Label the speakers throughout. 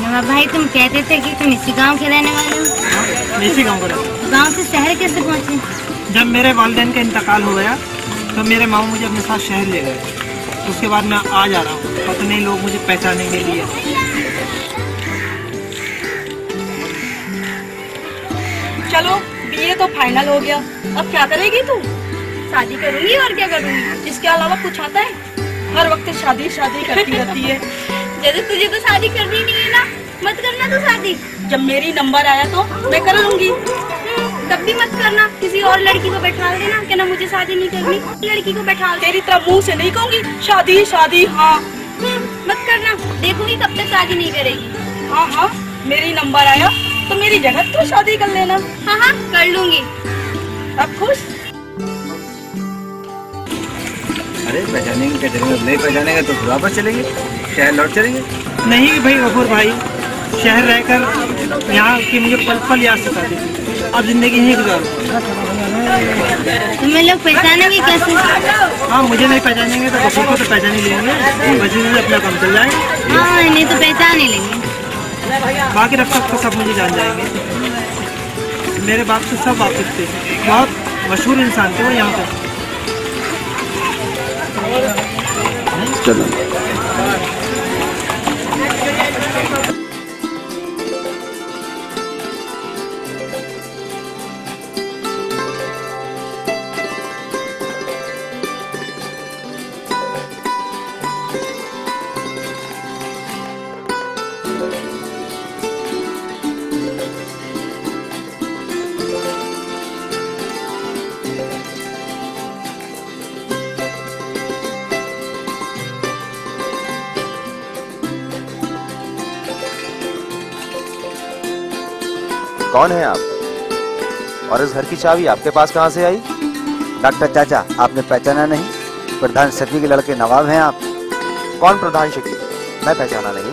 Speaker 1: हाँ भाई, तुम कहते थे कि तुम इसी गांव के रहने वाले हो।
Speaker 2: मैं इसी गाँव का रहता हूँ।
Speaker 1: गांव से शहर कैसे पहुँचे?
Speaker 2: जब मेरे वालिदैन का इंतकाल हो गया तो मेरे मामू मुझे अपने साथ शहर ले गए। उसके बाद मैं आ जा रहा हूँ, पता नहीं लोग मुझे पहचानेंगे लिए।
Speaker 3: चलो बीए तो फाइनल हो गया, अब क्या करेगी तू?
Speaker 1: शादी करूंगी और क्या करूंगी।
Speaker 3: इसके अलावा कुछ आता है? हर वक्त शादी शादी करती रहती है।
Speaker 1: जैसे तुझे तो शादी करनी नहीं है ना, मत करना तो शादी।
Speaker 3: जब मेरी नंबर आया तो मैं कर लूंगी।
Speaker 1: तब भी मत करना, किसी और लड़की को बैठा देना कि ना मुझे शादी नहीं करनी, लड़की को बैठा दे।
Speaker 3: तेरी तरफ मुंह से नहीं कहूंगी शादी शादी। हाँ
Speaker 1: मत करना, देखूंगी कब तक शादी नहीं करेगी।
Speaker 3: हाँ हाँ, मेरी नंबर आया तो मेरी जगह तू शादी कर लेना।
Speaker 1: हाँ हाँ कर लूंगी।
Speaker 3: अब खुश?
Speaker 4: अरे पहचानेंगे क्या चलेंगे, नहीं पहचानेंगे तो वापस चलेंगे, शहर लौट चलेंगे।
Speaker 2: नहीं भाई गफूर भाई, शहर रहकर यहाँ की मुझे पल पल याद सताती, अब जिंदगी यहीं गुजारूं।
Speaker 1: तुम्हें लोग पहचानेंगे कैसे?
Speaker 2: हाँ मुझे नहीं पहचानेंगे तो गफूर को तो पहचान ही लेंगे, वजह से अपना काम चल जाएगा।
Speaker 1: हाँ नहीं तो पहचान ही लेंगे।
Speaker 2: बाकी रफ्तार तो सब मुझे जान जाएंगे। मेरे बाप से सब वाकिफ थे, बहुत मशहूर इंसान थे वो यहाँ पर।
Speaker 4: चलो
Speaker 5: कौन है आप और इस घर की चाबी आपके पास कहां से आई?
Speaker 4: डॉक्टर चाचा, आपने पहचाना नहीं? प्रधान सचिव के लड़के नवाब हैं आप।
Speaker 5: कौन प्रधान शकील? मैं पहचाना नहीं।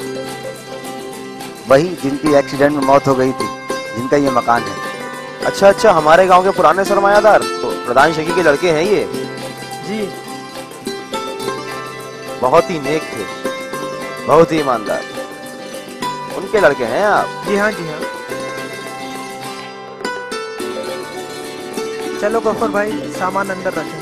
Speaker 4: वही जिनकी एक्सीडेंट में मौत हो गई थी, जिनका ये मकान है।
Speaker 5: अच्छा अच्छा, हमारे गांव के पुराने सरमायादार तो प्रधान शकील के लड़के हैं ये?
Speaker 2: जी।
Speaker 5: बहुत ही नेक थे, बहुत ही ईमानदार, उनके लड़के हैं आप?
Speaker 2: जी हाँ जी हाँ। चलो गफूर भाई, सामान अंदर रखें।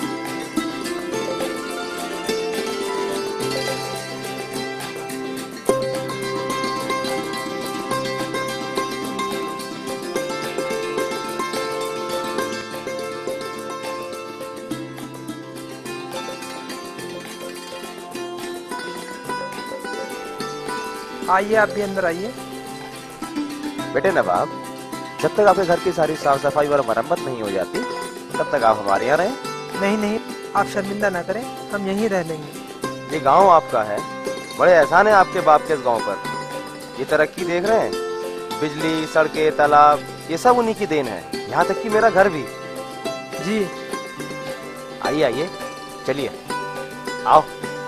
Speaker 2: आइए, आप भी अंदर आइए।
Speaker 5: बेटे नवाब, जब तक आपके घर की सारी साफ सफाई और मरम्मत नहीं हो जाती तब तक आप हमारे यहाँ रहें।
Speaker 2: नहीं नहीं, आप शर्मिंदा ना करें, हम यहीं रह लेंगे।
Speaker 5: ये गांव आपका है, बड़े एहसान है आपके बाप के इस गांव पर। ये तरक्की देख रहे हैं, बिजली, सड़कें, तालाब, ये सब उन्हीं की देन है, यहाँ तक कि मेरा घर भी।
Speaker 2: जी
Speaker 5: आइए आइए, चलिए आओ।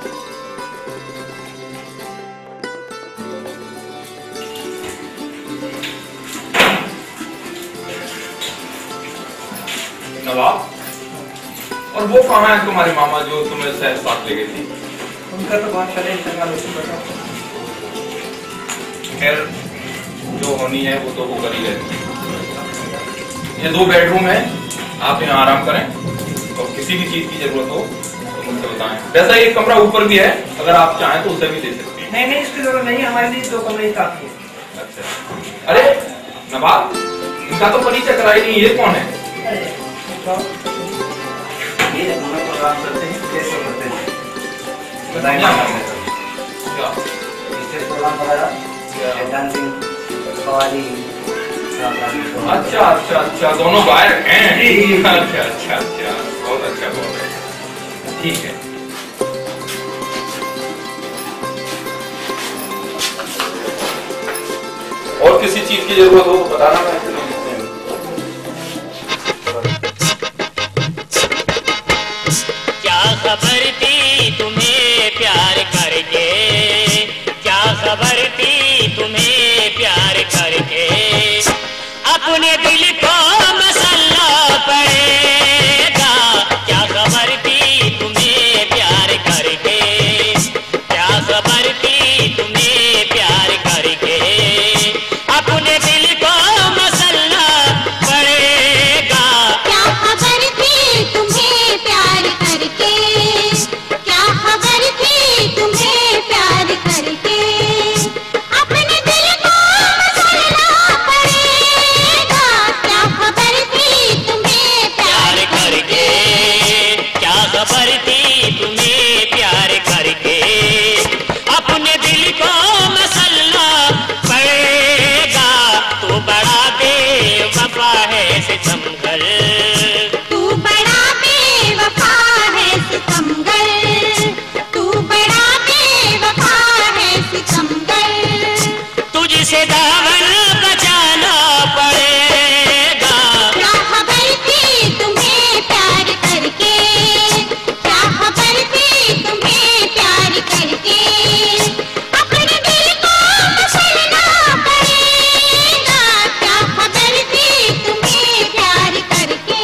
Speaker 6: नवाब, और वो कहाँ है तुम्हारी मामा जो तुम्हें शहर साथ ले गई थी?
Speaker 2: उनका तो बहुत पहले इंतकाल हो चुका।
Speaker 6: खैर, जो होनी है वो तो वो कर ही गए। ये 2 बेडरूम है, आप यहाँ आराम करें और किसी भी चीज की जरूरत हो तो मुझसे बताएं। वैसा एक कमरा ऊपर भी है, अगर आप चाहें तो उसे भी ले सकते हैं।
Speaker 2: नहीं नहीं, इसकी जरूरत नहीं, हमारे लिए 2 कमरे ही काफी है।
Speaker 6: अच्छा, अरे नवाब, इनका तो परिचय कराई नहीं, ये कौन है?
Speaker 4: ये दोनों प्रोग्राम करते हैं, कैसे करते हैं बताएं।
Speaker 6: क्या
Speaker 4: इससे प्रोग्राम वगैरह, डांसिंग, कवाली।
Speaker 6: अच्छा अच्छा अच्छा, दोनों गायक हैं। अच्छा अच्छा अच्छा, बहुत अच्छा, बहुत अच्छा, ठीक है। और किसी चीज की जरूरत हो तो बताना, मैं
Speaker 7: क्या खबर थी तुम्हें प्यार करके, क्या खबर थी तुम्हें प्यार करके, अपने दिल को मसल्ला पड़ेगा। क्या खबर थी तुम्हें प्यार करके, क्या खबर थी तुम्हें प्यार करके, सितमगर।
Speaker 8: तू बड़ा बेवफा है सितमगर, तू बड़ा बेवफा है सितमगर।
Speaker 7: तुझसे दामन बचाना पड़ेगा।
Speaker 8: क्या खबर थी तुम्हें प्यार करके, क्या खबर थी तुम्हें प्यार करके। अपने दिल को मसलना पड़ेगा। क्या खबर थी तुम्हें प्यार करके।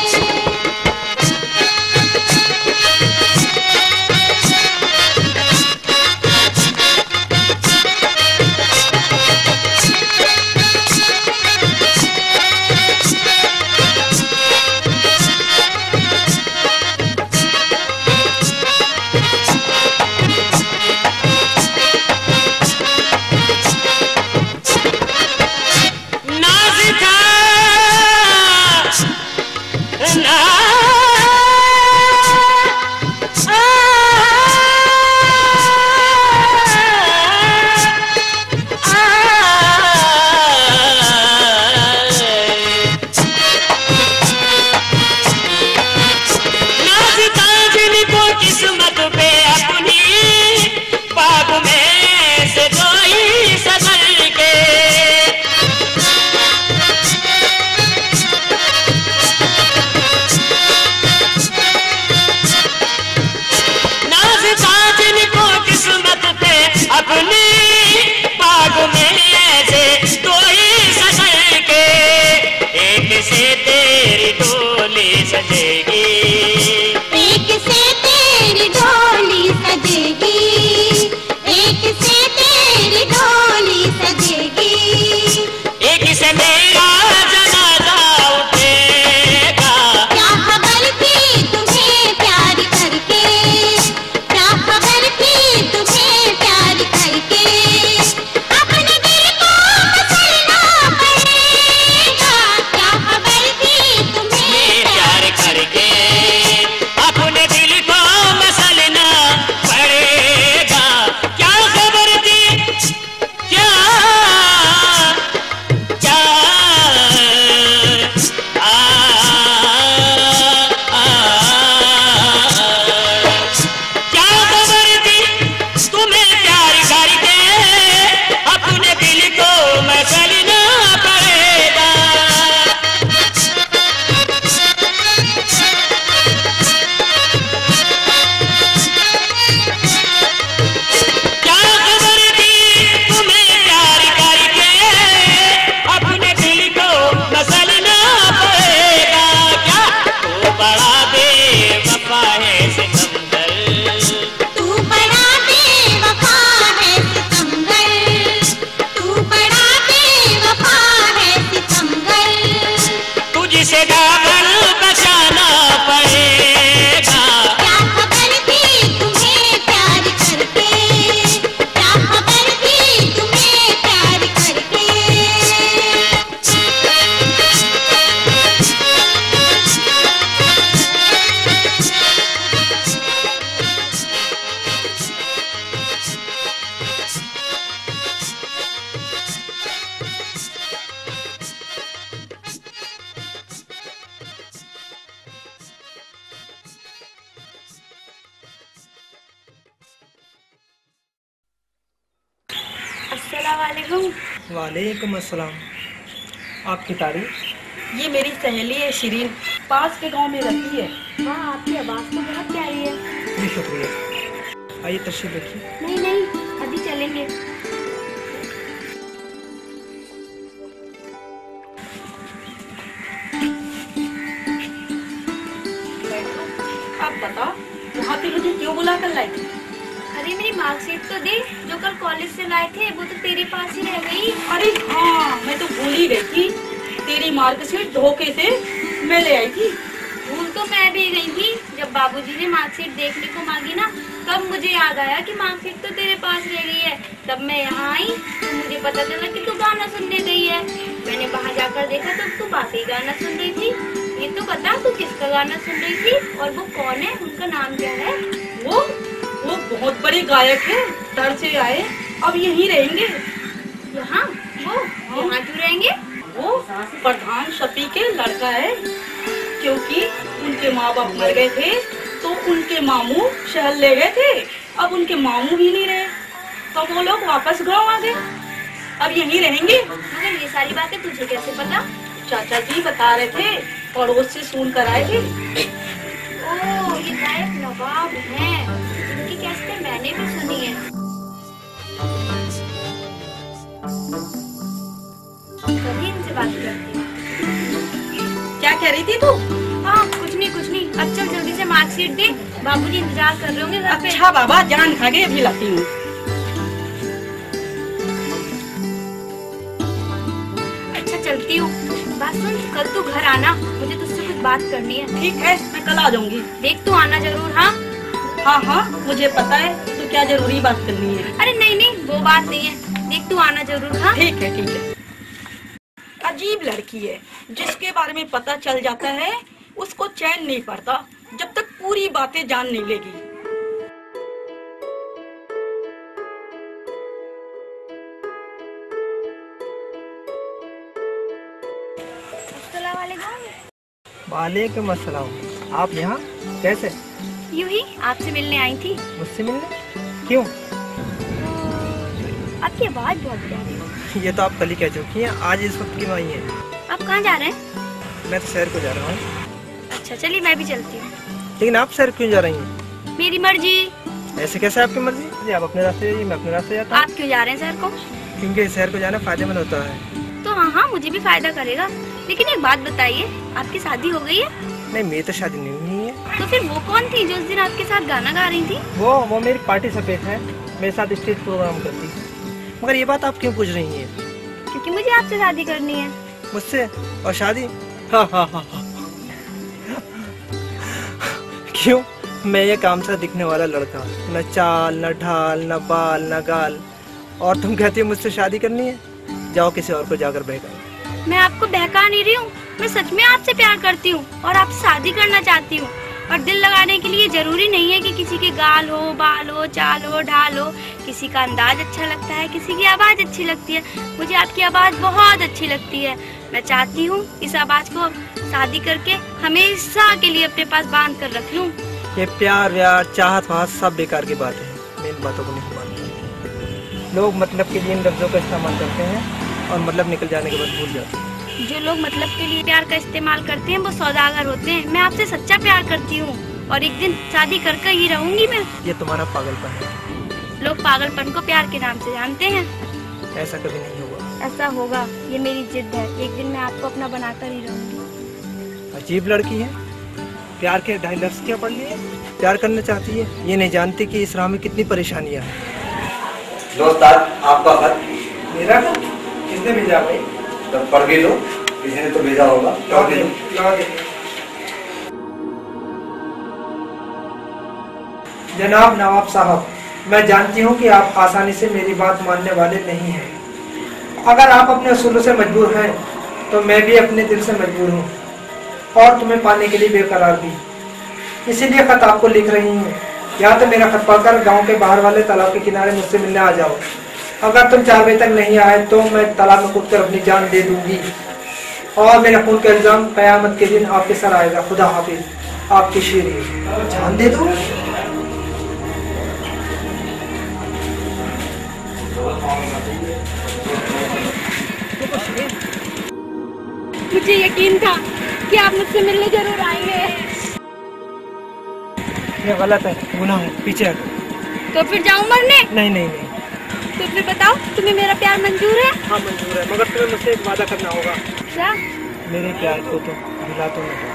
Speaker 7: नाज था ना नाज था जिनको किस्मत पे अपनी बाग में से कोई सजल के। नाज था जिनको किस्मत पे अपनी बाग में से कोई सजल के। एक से तेरी डोली सजेगी,
Speaker 8: एक से तेरी डोली सजेगी, एक से तेरी डोली सजेगी।
Speaker 7: एक से मेरा जनाजा उठेगा।
Speaker 8: क्या खबर थी तुम्हें प्यार करके, क्या खबर थी तुम्हें प्यार करके। अपने दिल को मसलना पड़ेगा। क्या खबर थी तुम्हें
Speaker 7: प्यार करके अपने दिल को मसलना पड़ेगा। क्या खबर थी, क्या क्या आ, आ, क्या खबर थी तुम्हें प्यार करके अपने दिल को मसलना पड़ेगा। क्या खबर थी तुम्हें प्यार करके अपने दिल को मसलना पड़ेगा। क्या तू बड़ा बेवफा है सितमगर।
Speaker 8: तू बड़ा बेवफा है सितमगर, तू बड़ा बेवफा है सितमगर।
Speaker 7: तुझसे दामन बचाना पड़ेगा।
Speaker 8: क्या खबर थी तुम्हें प्यार करके, क्या खबर थी तुम्हें प्यार करके।
Speaker 1: अस्सलाम वालेकुम।
Speaker 2: वालेकुम अस्सलाम। आपकी तारीफ?
Speaker 3: ये मेरी सहेली है शिरीन, पास के गांव में रहती है।
Speaker 1: वाह, आपकी आवाज़ तो बहुत प्यारी है।
Speaker 2: जी शुक्रिया। आइए तशरीफ रखिए।
Speaker 1: नहीं नहीं, अभी चलेंगे।
Speaker 3: अब बता, वहाँ पे मुझे क्यों बुला कर लाई थी?
Speaker 1: अरे मेरी मार्कशीट तो दे, जो कल कॉलेज से लाए थे वो तो तेरे पास ही रह गई।
Speaker 3: अरे हाँ, मैं तो भूल ही गई थी। तेरी मार्कशीट धोखे से मैं ले आई थी।
Speaker 1: भूल तो मैं भी गई थी। जब बाबूजी ने मार्कशीट देखने को मांगी ना, तब मुझे याद आया कि मार्कशीट तो तेरे पास रह गई है। तब मैं यहाँ आई तो मुझे पता चला कि तू गाना सुनने गई है। मैंने बाहर जाकर देखा तो तू बाकी गाना सुन रही थी। ये तो बता तू किसका गाना सुन रही थी और वो कौन है, उनका नाम क्या है?
Speaker 3: वो बहुत बड़े गायक है, शहर से आए, अब यहीं रहेंगे।
Speaker 1: यहाँ? वो यहाँ क्यों रहेंगे?
Speaker 3: वो प्रधान शफी के लड़का है, क्योंकि उनके माँ बाप मर गए थे तो उनके मामू शहर ले गए थे। अब उनके मामू भी नहीं रहे तो वो लोग वापस गाँव आ गए, अब यहीं रहेंगे।
Speaker 1: मगर ये सारी बातें तुझे कैसे पता?
Speaker 3: चाचा जी बता रहे थे, पड़ोस से सुन कर आए थे।
Speaker 1: ओह, ये गायक नवाब हैं, इनकी कैसेटें मैंने भी सुनी है। कभी इनसे बात करती हूँ।
Speaker 3: क्या कह रही थी तू?
Speaker 1: हाँ, कुछ नहीं कुछ नहीं। अब चल जल्दी से मार्कशीट दे, बाबूजी इंतजार कर रहे होंगे घर पे।
Speaker 3: अच्छा बाबा, जान खा गए, अभी लाती हूँ।
Speaker 1: अच्छा चलती हूँ। बात सुन, कल तू घर आना, मुझे तुझसे कुछ बात करनी है।
Speaker 3: ठीक है, मैं कल आ जाऊंगी।
Speaker 1: देख तू आना जरूर। हाँ
Speaker 3: हाँ हाँ, मुझे पता है तो क्या जरूरी बात करनी है।
Speaker 1: अरे नहीं नहीं, वो बात नहीं है। देख तू आना जरूर। हाँ
Speaker 3: ठीक है ठीक है। अजीब लड़की है, जिसके बारे में पता चल जाता है उसको चैन नहीं पड़ता जब तक पूरी बातें जान नहीं लेगी।
Speaker 2: वालेकुम अस्सलाम। आप यहाँ कैसे?
Speaker 1: यूं ही आपसे मिलने आई थी।
Speaker 2: मुझसे मिलने? क्यों?
Speaker 1: आपकी आवाज बहुत प्यारी है।
Speaker 2: ये तो आप कल ही कह चुकी हैं, आज इस वक्त क्यों आई हैं?
Speaker 1: आप कहाँ जा रहे हैं?
Speaker 2: मैं तो शहर को जा रहा हूँ।
Speaker 1: अच्छा चलिए, मैं भी चलती हूँ।
Speaker 2: लेकिन आप शहर क्यों जा रही हैं?
Speaker 1: मेरी मर्जी।
Speaker 2: ऐसे कैसे आपकी मर्जी? आप अपने रास्ते जाइए, मैं अपने रास्ते जाता हूँ।
Speaker 1: आप क्यों जा रहे हैं शहर को?
Speaker 2: क्योंकि शहर को जाना फायदेमंद होता है।
Speaker 1: तो हाँ हाँ, मुझे भी फायदा करेगा। लेकिन एक बात बताइए, आपकी शादी हो गई है?
Speaker 2: नहीं, मेरी तो शादी नहीं हुई है।
Speaker 1: तो फिर वो कौन थी जो उस दिन आपके साथ गाना गा रही थी?
Speaker 2: वो मेरी पार्टी सफेद है, मेरे साथ स्टेज प्रोग्राम करती है। मगर ये बात आप क्यों पूछ रही हैं?
Speaker 1: क्योंकि मुझे आपसे शादी करनी है।
Speaker 2: मुझसे? और शादी? हाँ हाँ हाँ हाँ। क्यों? मैं ये काम सा दिखने वाला लड़का, न चाल न ढाल न बाल न गाल, और तुम कहती हो मुझसे शादी करनी है? जाओ किसी और को जाकर बहकाओ।
Speaker 1: मैं आपको बहका नहीं रही हूँ, मैं सच में आपसे प्यार करती हूँ और आपसे शादी करना चाहती हूँ। और दिल लगाने के लिए जरूरी नहीं है कि किसी के गाल हो, बाल हो, चाल हो, ढाल हो। किसी का अंदाज अच्छा लगता है, किसी की आवाज अच्छी लगती है। मुझे आपकी आवाज बहुत अच्छी लगती है। मैं चाहती हूँ इस आवाज को शादी करके हमेशा के लिए अपने पास बांध कर रख लूँ।
Speaker 2: ये प्यार व्यार चाहत वाहत सब बेकार की बात है, मैं इन बातों को नहीं मानता। लोग मतलब के लिए इन लफ्जों का इस्तेमाल करते हैं और मतलब निकल जाने के बाद भूल जाते हैं।
Speaker 1: जो लोग मतलब के लिए प्यार का इस्तेमाल करते हैं वो सौदागर होते हैं। मैं आपसे सच्चा प्यार करती हूँ और एक दिन शादी करके ही रहूंगी मैं।
Speaker 2: ये तुम्हारा पागलपन है।
Speaker 1: लोग पागलपन को प्यार के नाम से जानते हैं।
Speaker 2: ऐसा कभी नहीं होगा।
Speaker 1: ऐसा होगा, ये मेरी जिद है। एक दिन मैं आपको अपना बनाकर ही रहूंगी।
Speaker 2: अजीब लड़की है, प्यार के 2.5 लफ्ज क्या पढ़ लिए? प्यार करना चाहती है, ये नहीं जानती कि इस राह में कितनी परेशानियां हैं।
Speaker 4: दोस्त आपका खत।
Speaker 2: मेरा खत? किसने भेजा भाई?
Speaker 4: तो पढ़ भी लो, किसी ने तो भेजा होगा।
Speaker 2: जनाब नवाब साहब, मैं जानती हूँ कि आप आसानी से मेरी बात मानने वाले नहीं हैं। अगर आप अपने असूलों से मजबूर हैं तो मैं भी अपने दिल से मजबूर हूँ और तुम्हें पाने के लिए बेकरार भी। इसीलिए खत आपको लिख रही हूँ। या तो मेरा खत पढ़कर गांव के बाहर वाले तालाब के किनारे मुझसे मिलने आ जाओ। अगर तुम 4 बजे तक नहीं आए तो मैं तालाब में कूदकर अपनी जान दे दूंगी और मेरा खून का इल्जाम कयामत के दिन आपके सर आएगा। खुदा हाफिज, आपकी शेरी। जान दे दो?
Speaker 1: मुझे यकीन था कि आप मुझसे मिलने जरूर आएंगे।
Speaker 2: ये गलत है, गुनाह है, पीछे हटो।
Speaker 1: तो फिर जाऊं मरने?
Speaker 2: नहीं नहीं नहीं।
Speaker 1: तो फिर बताओ, तुम्हें मेरा प्यार मंजूर है?
Speaker 2: हाँ मंजूर है, मगर तुम्हें मुझसे एक वादा करना होगा।
Speaker 1: क्या?
Speaker 2: मेरे प्यार को तो भुला तो नहीं।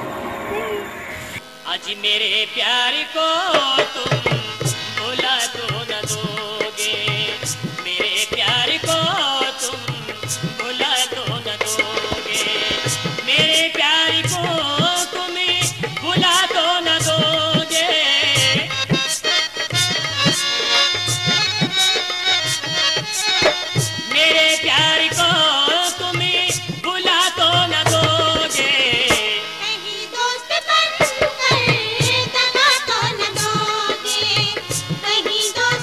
Speaker 7: आज मेरे प्यार को तुम भुला तो न दोगे, मेरे प्यार को तुम भुला तो न दोगे, मेरे प्यार को तुम भुला तो न दोगे। मेरे प्यार को तुम भुला तो न दोगे।
Speaker 8: कहीं दोस्त बनकर दगा तो न दोगे, कहीं दोस्त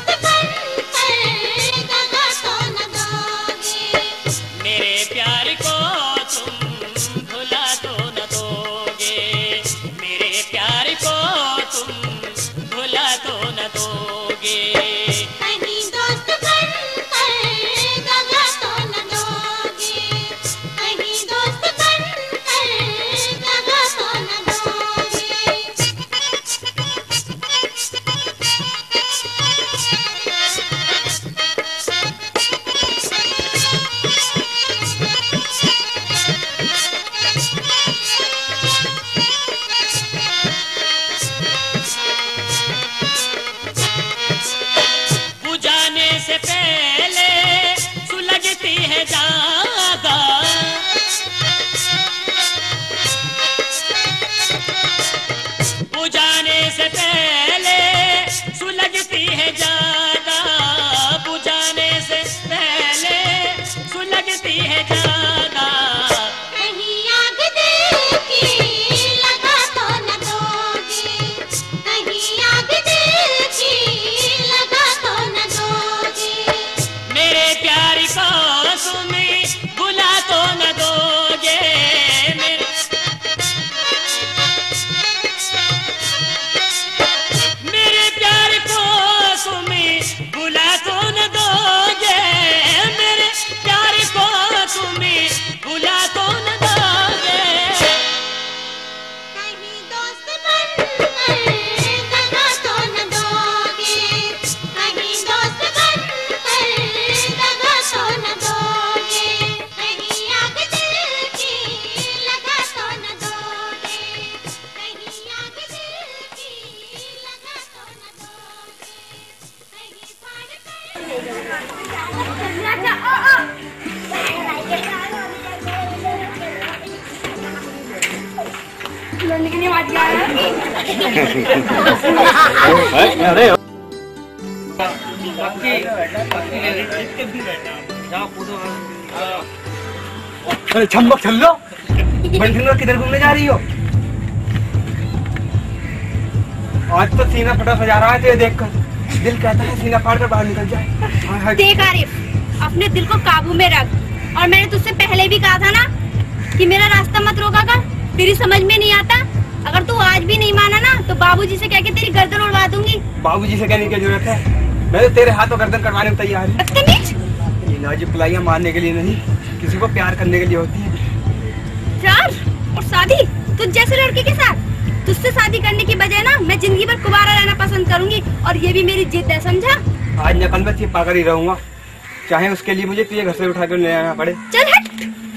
Speaker 1: लड़ने के लिए आवाज आ रहा है।
Speaker 4: अरे
Speaker 2: अरे छम्बक छल्लो, बंठन किधर घूमने जा रही हो? आज तो सीना फटा सजा रहा है तुझे देखकर, दिल कहता है सीना फाड़ कर बाहर निकल जाए।
Speaker 1: देख आरिफ, अपने दिल को काबू में रख। और मैंने तुझसे पहले भी कहा था ना कि मेरा रास्ता मत रोका कर, तेरी समझ में नहीं आता। अगर तू आज भी नहीं माना ना तो बाबूजी से कह के तेरी गर्दन उड़वा दूंगी।
Speaker 2: बाबूजी से कहने की जरूरत है, मैं तो तेरे हाथों गर्दन कटवाने में तैयार हूँ।
Speaker 1: बदतमीज।
Speaker 2: ये नाजुक कलाइयाँ मारने के लिए नहीं, किसी को प्यार करने के लिए होती है।
Speaker 1: प्यार और शादी तुझ जैसे लड़के के साथ? तुझसे शादी करने की बजाय ना मैं जिंदगी भर कुंवारा रहना पसंद करूंगी, और ये भी मेरी जिद है, समझा?
Speaker 2: आज नकल में चिपका कर ही रहूंगा, चाहे उसके लिए मुझे तुझे घर से उठा कर ले आना पड़े।
Speaker 1: चल हट।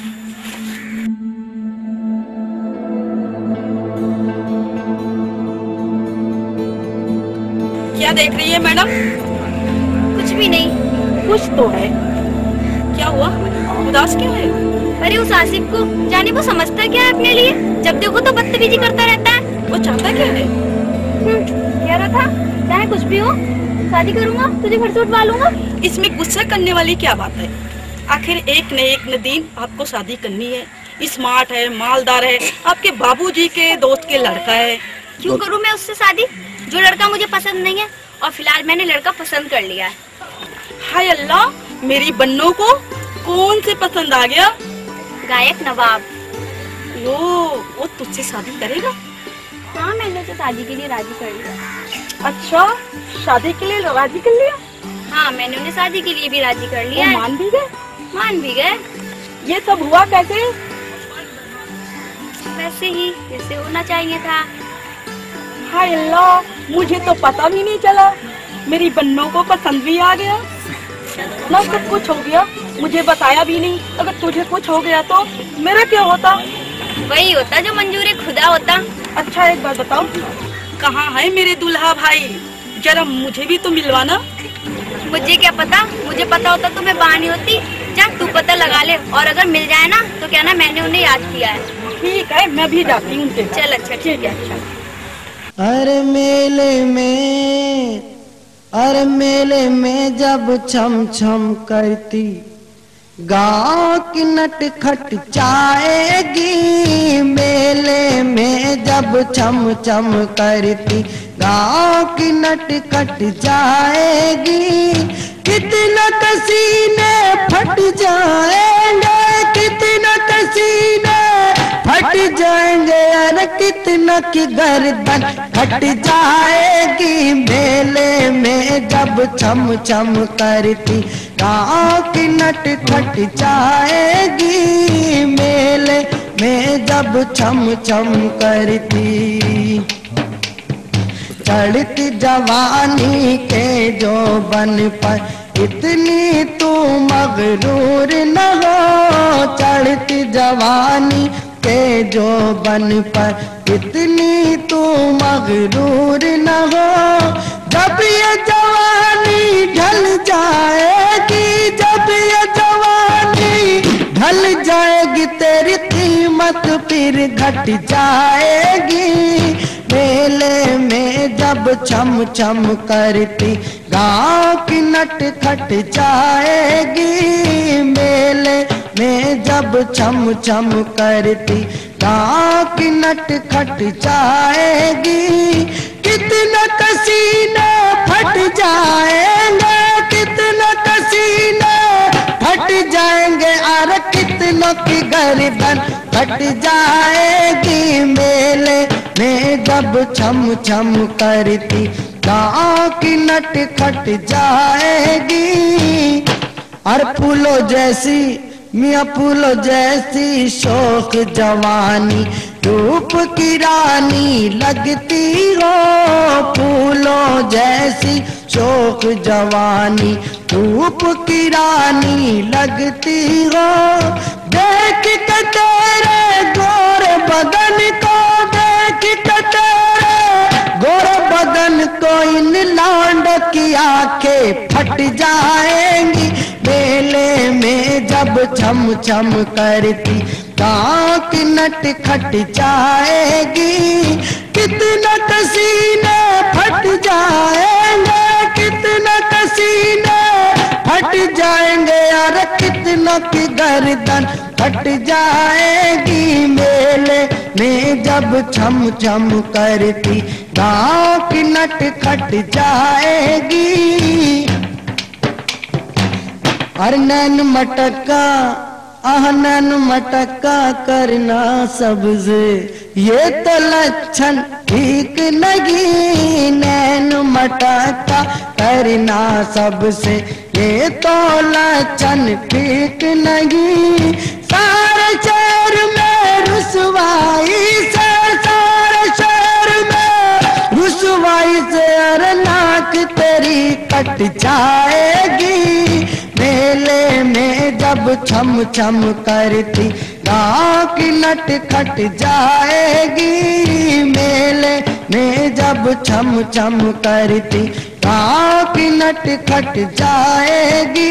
Speaker 3: क्या देख रही है मैडम?
Speaker 1: कुछ भी नहीं।
Speaker 3: कुछ तो है। क्या हुआ, उदास क्यों है?
Speaker 1: अरे उस आसिफ को जाने वो समझता क्या है अपने लिए, जब देखो तो बदतमीजी करता रहता है।
Speaker 3: वो चाहता क्या है?
Speaker 1: कह रहा था चाहे कुछ भी हो शादी करूंगा, तुझे घर से उठवा लूंगा।
Speaker 3: इसमें गुस्सा करने वाली क्या बात है? आखिर एक न दिन आपको शादी करनी है। स्मार्ट है, मालदार है, आपके बाबूजी के दोस्त के लड़का है।
Speaker 1: क्यों करूं मैं उससे शादी, जो लड़का मुझे पसंद नहीं है? और फिलहाल मैंने लड़का पसंद कर लिया है।
Speaker 3: हाय अल्लाह, मेरी बन्नों को कौन से पसंद आ गया?
Speaker 1: गायक नवाब।
Speaker 3: वो तुझसे शादी करेगा?
Speaker 1: हाँ, मैंने उसे शादी के लिए राजी कर लिया।
Speaker 3: अच्छा, शादी के लिए राजी कर लिया?
Speaker 1: हाँ, मैंने उन्हें शादी के लिए भी राजी कर लिया है।
Speaker 3: मान भी गए?
Speaker 1: मान भी गए।
Speaker 3: ये सब हुआ कैसे?
Speaker 1: वैसे ही जैसे होना चाहिए था।
Speaker 3: हाय अल्लाह, मुझे तो पता भी नहीं चला। मेरी बन्नों को पसंद भी आ गया ना, सब कुछ हो गया, मुझे बताया भी नहीं। अगर तुझे कुछ हो गया तो मेरा क्या होता?
Speaker 1: वही होता जो मंजूर खुदा होता।
Speaker 3: अच्छा एक बात बताओ, कहाँ है मेरे दूल्हा भाई? जरा मुझे भी तो मिलवाना।
Speaker 1: मुझे क्या पता, मुझे पता होता तो मैं बाहर नहीं होती। जा तू पता लगा ले, और अगर मिल जाए ना तो क्या ना मैंने उन्हें याद किया है।
Speaker 3: ठीक है, मैं भी जाती हूँ।
Speaker 1: चल अच्छा, ठीक है। अच्छा
Speaker 9: अरे मेले में जब छम छम करती गाँव की नट खट जाएगी। मेले में जब छम छम करती गाँव की नट खट जाएगी। कितना कसीने फट जाएंगे, कितना कसीने फट जाएंगे, अरे कितना की गर्दन फट जाएगी। मेले में जब छम छम करती गाँव की नट खट जाएगी। मेले में जब छम छम करती चढ़ती जवानी के जो बन पर इतनी तू मगरूर न हो। चढ़ती जवानी के जो बन पर इतनी तू मगरूर न हो। जब ये जवानी ढल जाएगी, जब ये जवानी ढल जाएगी, तेरी कीमत फिर घट जाएगी। मेले में जब छम छम करती गाँव की नट खट जाएगी। मेले में जब छम छम करती गाँव की नट खट जाएगी। कितना कसीने फट जाएंगे, कितना कसीने फट जाएंगे, अरे कितनों की गर्दन फट जाएगी। मेले में जब छम छम करती गाँव की नट खट जाएगी। और फूलों जैसी मियाँ फूलों जैसी शौक जवानी, रूप की रानी लगती हो। फूलों जैसी शौक जवानी, रूप की रानी लगती हो। देख के तेरे गोरे बदन को, देख के तेरे गोरे बदन को इन लांडों की आंखें फट जाएंगी। मेले में जब छम छम करती गाँव की नट खट जाएगी, कितना कसीने फट जाएंगे, कितना कसीने फट जाएंगे यार, कितना की गर्दन फट जाएगी। मेले में जब छम छम करती गाँव की नट खट जाएगी। हर नैन मटका नैन मटका करना सबसे, ये तो लक्षण ठीक नहीं। नैन मटका करना सबसे, ये तो लक्षण ठीक नहीं। सारे शहर में रुसवाई से, सारे शहर में रुसवाई से अरे नाक तेरी कट जाएगी। मेले में जब छम छम करती गाँव की नट खट जाएगी। मेले में जब छम छम करती गाँव की नट खट जाएगी।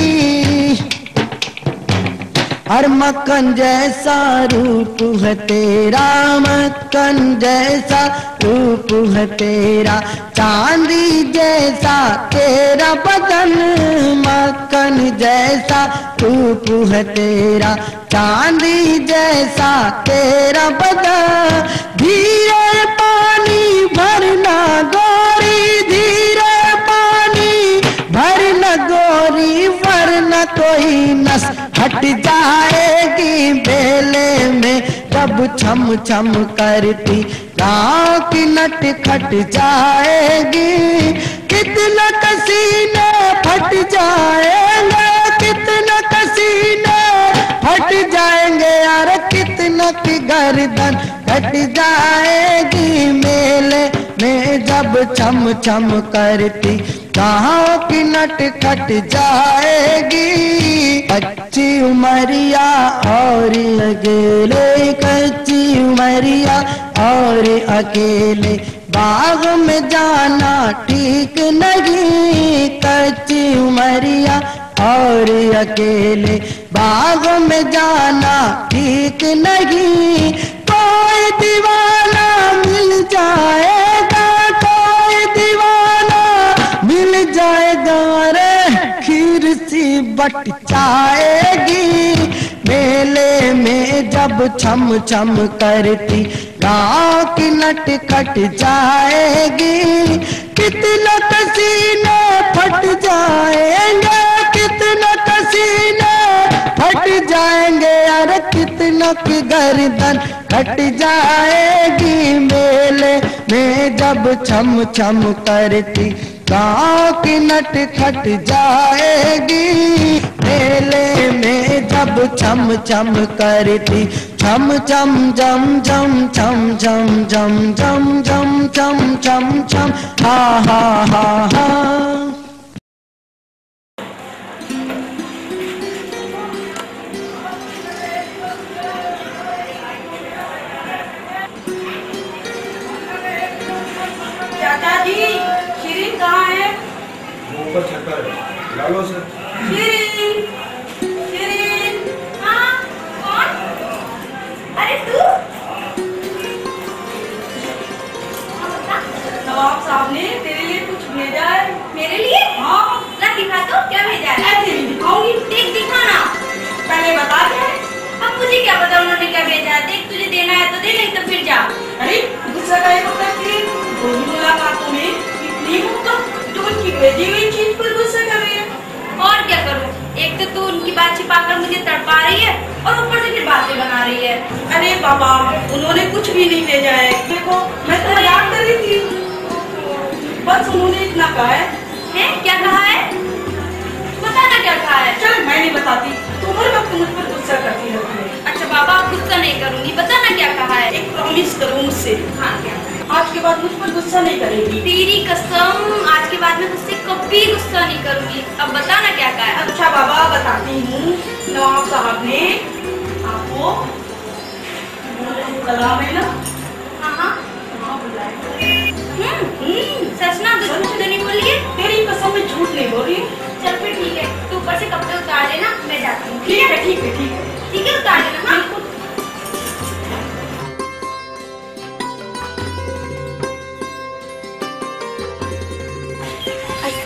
Speaker 9: हर मक्खन जैसा रूप है तेरा, मक्खन जैसा रूप है तेरा, चांदी जैसा तेरा बदन। मक्खन जैसा रूप है तेरा, चांदी जैसा तेरा बदन। धीरे पानी भरना गोरी, धीरे पानी भरना गोरी, वरना कोई नस हट जाएगी। मेले में जब छम छम करती गाँव की नट खट जाएगी। कितना कसीने फट जाएंगे, कितना कसीने फट जाएंगे यार, कितना की गर्दन फट जाएगी। मेले में जब छम छम करती गाँव की नट खट जाएगी। कच्ची उमरिया और अकेले, कच्ची उमरिया और अकेले, बाग में जाना ठीक नहीं। कच्ची उमरिया और अकेले, बाग में जाना ठीक नहीं। कोई दीवाना मिल जाएगा, कोई दीवाना मिल जाएगा रे, खीर सी बट जाएगी। मेले में जब छम छम करती गाँव की नट खट जाएगी। कितना कसीने फट जाएंगे, कितना कसीने फट जाएंगे यार, कितना की गर्दन फट जाएगी। मेले में जब छम छम करती गाँव की नट खट जाएगी। मेले में जब छम छम करती छम छम जम जम छम छम जम जम जम छम छम छम हा हा हा हा।
Speaker 3: चाचा जी, शिरीन कहाँ है?
Speaker 2: ऊपर छत पर है, ला लो सर।
Speaker 3: शिरीन, शिरीन।
Speaker 1: हाँ, कौन? अरे तू?
Speaker 3: नवाब साहब ने तेरे लिए कुछ भेजा है।
Speaker 1: मेरे लिए?
Speaker 3: हाँ।
Speaker 1: ला दिखा तो, क्या भेजा है?
Speaker 3: ऐसे नहीं दिखाऊंगी।
Speaker 1: देख दिखाना।
Speaker 3: पहले बता दे।
Speaker 1: अब मुझे क्या पता उन्होंने क्या भेजा है। देख तुझे देना है तो दे, नहीं तो फिर जा।
Speaker 3: अरे गुस्सा का ये होता है कि दोनों मुलाकातों में इतनी मुद्दत जो उनकी भेजी हुई चीज पर गुस्सा कर रही है।
Speaker 1: और क्या करूं? एक तो तू उनकी बात छिपाकर मुझे तड़पा रही है और ऊपर से फिर बातें बना रही है।
Speaker 3: अरे बाबा, उन्होंने कुछ भी नहीं भेजा है। देखो, मैं तो मजाक कर रही थी, बस उन्होंने इतना कहा है।
Speaker 1: क्या कहा है? बताना क्या कहा है।
Speaker 3: चल मैं नहीं बताती, तुम हर वक्त मुझ पर गुस्सा करती रहती है।
Speaker 1: अच्छा बाबा, गुस्सा नहीं करूंगी, बताना क्या कहा है।
Speaker 3: एक प्रॉमिस करो मुझसे।
Speaker 1: हाँ क्या?
Speaker 3: आज के बाद मुझ पर गुस्सा नहीं करेगी।
Speaker 1: तेरी कसम, आज के बाद में तुझसे कभी गुस्सा नहीं करूंगी। अब बताना क्या कहा है।
Speaker 3: अच्छा बाबा, बताती हूँ। नवाब साहब ने आपको कलाम है ना?
Speaker 1: हाँ। सच ना, झूठ तो नहीं बोली है।
Speaker 3: तेरी कसम में झूठ नहीं बोल रही।
Speaker 1: चल फिर ठीक है, तू ऊपर से कपड़े उतार लेना, मैं जाती हूँ।
Speaker 3: ठीक है, ठीक है, ठीक है,
Speaker 1: ठीक है, उतार लेना। हाँ।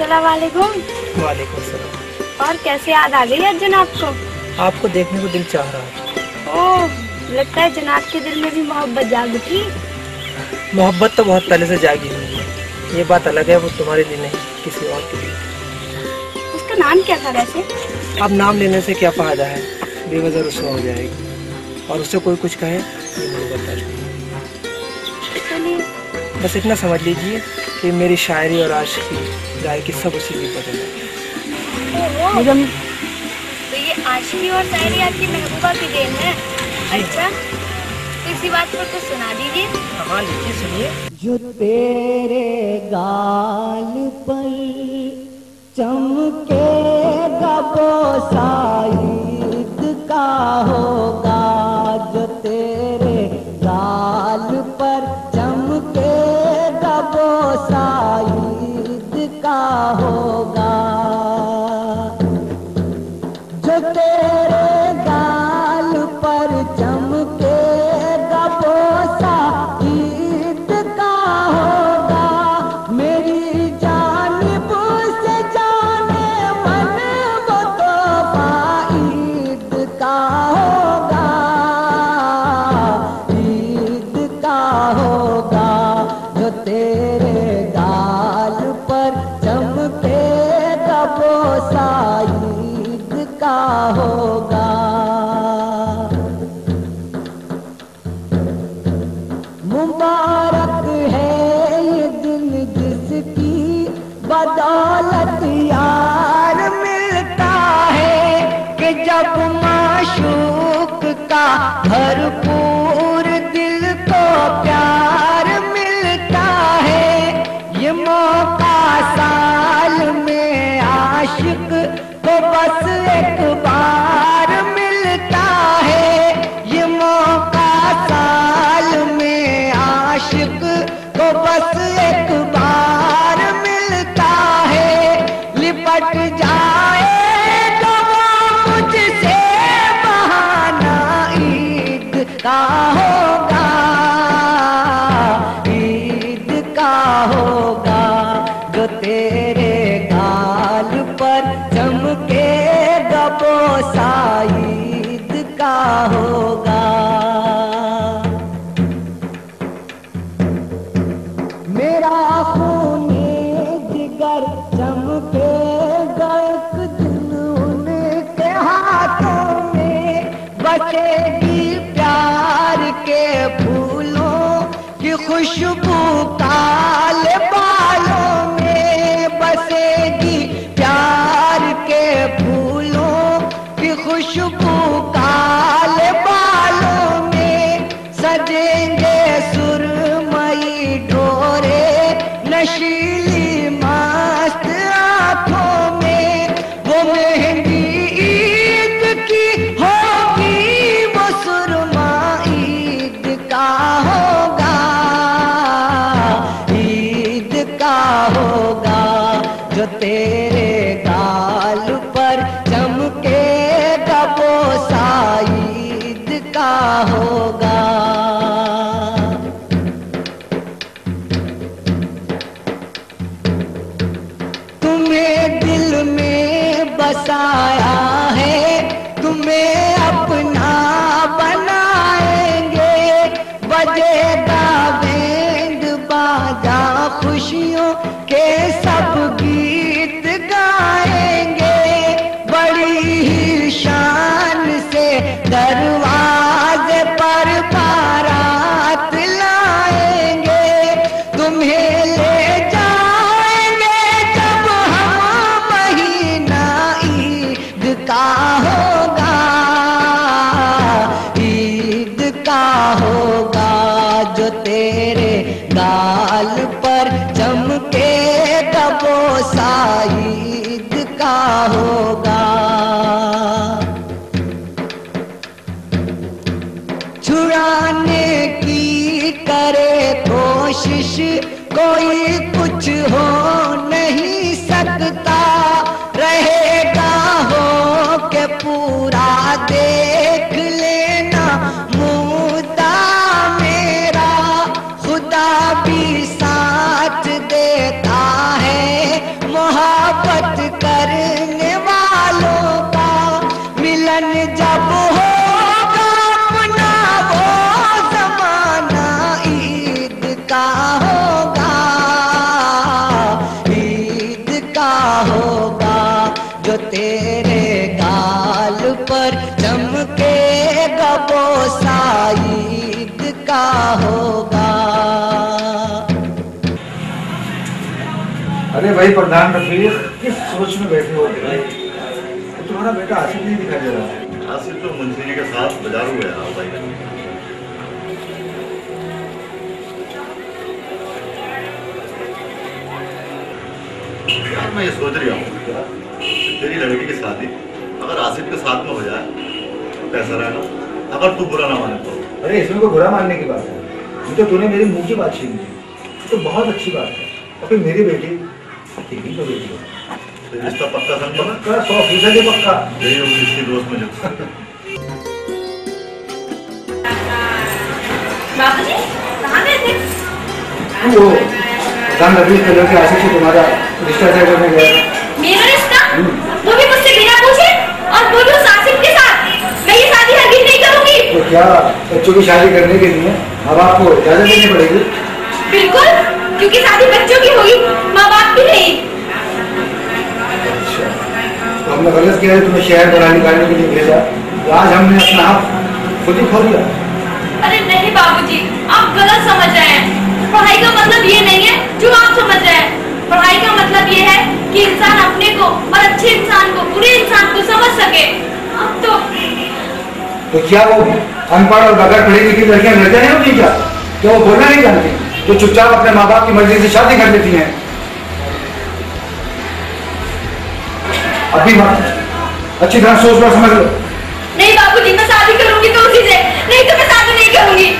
Speaker 1: अस्सलाम वालेकुम।
Speaker 2: वालेकुम सलाम।
Speaker 1: और कैसे याद आ गई आज जनाब को?
Speaker 2: आपको देखने को दिल चाह रहा है।
Speaker 1: ओह, लगता है जनाब के दिल में भी मोहब्बत जाग उठी।
Speaker 2: मोहब्बत तो बहुत पहले से जागी हुई है, ये बात अलग है, वो तुम्हारे लिए नहीं किसी और के लिए।
Speaker 1: उसका नाम क्या था वैसे?
Speaker 2: अब नाम लेने से क्या फायदा है, बेवजह रुसवा हो जाएगी। और उससे कोई कुछ कहे ये मुझे बर्दाश्त नहीं।
Speaker 1: चलिए,
Speaker 2: बस इतना समझ लीजिए कि मेरी शायरी और आशिकी गायकी सब उसी की पसंद है।
Speaker 1: ओह, तो ये आशिकी और शायरी आपकी महबूबा की देन है। अच्छा, तो इसी बात पर कुछ सुना दीजिए।
Speaker 2: हाँ लीजिए, सुनिए।
Speaker 9: जो तेरे गाल पर चमकेगा वो साईद का होगा, जो तेरे गाल पर चमकेगा वो साईद का होगा, जो तेरे गाल पर चमकेगा वो साईद का होगा, मेरी जानिब से जाने मन वो तो ईद का होगा, ईद का होगा, जो तेरे गाल पर चमकेगा वो साईद का होगा। मुबारक है ये दिन जिसकी बदौलत यार मिलता है, कि जब माशूक का भरपूर दिल को प्यार मिलता है, ये मौका साल में आशिक को बस एक बार मिलता है, ये मौका साल में आशिक को बस एक बार मिलता है, लिपट जाए तो वो मुझसे बहाना ईद का होगा, ईद का होगा, जो तेरे गाल पर चमकेगा वो साईद का होगा। मेरा खूने जिगर चमकेगा एक दिन उनके हाथों में, बचेगी प्यार के फूलों की खुशबू काले बालों में, बसेगी प्यार के फूलों की खुशबू काले बालों में, सजेंगे सुरमई डोरे नशीली मस्त आंखों में, वो मेहंदी ईद की होगी, वो सुरमा ईद का होगा, ईद का होगा, जो तेरे गाल पर चमकेगा वो साईद का होगा। तुम्हें दिल में बसाया है, तुम्हें अपना बनाएंगे, बजेगा बैंड बाजा खुशियों के सब गीत गाएंगे, बड़ी ही शान से दरवाजे पर बारात लाएंगे, तुम्हें ले जाएंगे जब हम महीना ईद का होगा, ईद का होगा, जो तेरे गाल पर चमकेगा वो साईद का होगा। छुड़ाने की करे कोशिश कोई कुछ हो नहीं सकता, रहेगा हो के पूरा देख लेना मुद्दा मेरा, खुदा भी साथ देता है मोहब्बत होगा।
Speaker 4: अरे भाई प्रधान रफीक, किस सोच में बैठे हो भाई? तुम्हारा बेटा आसिफ नहीं दिखाई दे रहा।
Speaker 10: आसिफ तो मंत्री के साथ बाजार गया भाई। यार मैं ये सोच रही हूँ तेरी लड़की की शादी अगर आसिफ के साथ में हो जाए तो कैसा रहेगा, अगर तू बुरा ना माने तो।
Speaker 4: अरे इसमें कोई बुरा मानने की बात है? ये तो तूने मेरी मुंह की बात छीन ली, तो बहुत अच्छी बात है। और फिर मेरी बेटी ठीक ही तो बेटी है,
Speaker 10: तो रिश्ता पक्का समझो ना?
Speaker 4: 100% पक्का।
Speaker 10: यही होगी इसकी दोस्त मुझे।
Speaker 1: बाबूजी कहाँ गए थे?
Speaker 4: वो प्रधान रफीक के लड़के आसिफ से तुम्हारा रिश्ता तय करने गया था।
Speaker 1: मेरा रिश्ता? वो भी मुझसे बिना पूछे, और वो भी उस आसिफ के साथ। मैं ये शादी हरगिज़ नहीं करूंगी।
Speaker 4: तो क्या बच्चों की शादी करने के लिए माँ बाप को इजाजत देनी पड़ेगी?
Speaker 1: बिल्कुल, क्योंकि शादी बच्चों की होगी, माँ बाप की नहीं।
Speaker 4: अच्छा, तो हमने गलत किया है, तुम्हें शहर बना निकालने के लिए भेजा, तो आज हमने अपना हाथ खुद ही खो दिया।
Speaker 1: अरे नहीं बाबूजी, आप गलत समझ रहे हैं। पढ़ाई का मतलब ये नहीं है जो आप समझ रहे हैं। पढ़ाई का मतलब ये है कि इंसान अपने को और अच्छे इंसान को, बुरे इंसान को समझ सके। अब
Speaker 4: तो क्या वो अनपढ़ और बगैर पढ़ी लिखी लड़कियां लड़के नहीं होती क्या? तो वो बोलना नहीं जानती, जो चुपचाप अपने माँ बाप की मर्जी से शादी कर लेती हैं? अभी अच्छी तरह सोच लो, समझ लो।
Speaker 1: नहीं बाबूजी, मैं शादी करूंगी तो उसी से, नहीं तो मैं शादी नहीं करूंगी।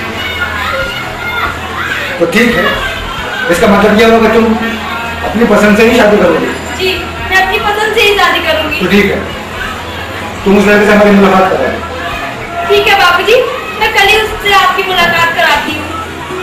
Speaker 4: तो ठीक है, इसका मतलब यह होगा कि तुम अपनी पसंद से ही शादी करोगी?
Speaker 1: जी, मैं अपनी पसंद से ही शादी करूंगी।
Speaker 4: तो ठीक है, तुम उस लड़के से हमारी मुलाकात करो।
Speaker 1: ठीक है बाबूजी, मैं कल ही उससे आपकी मुलाकात कराती हूँ।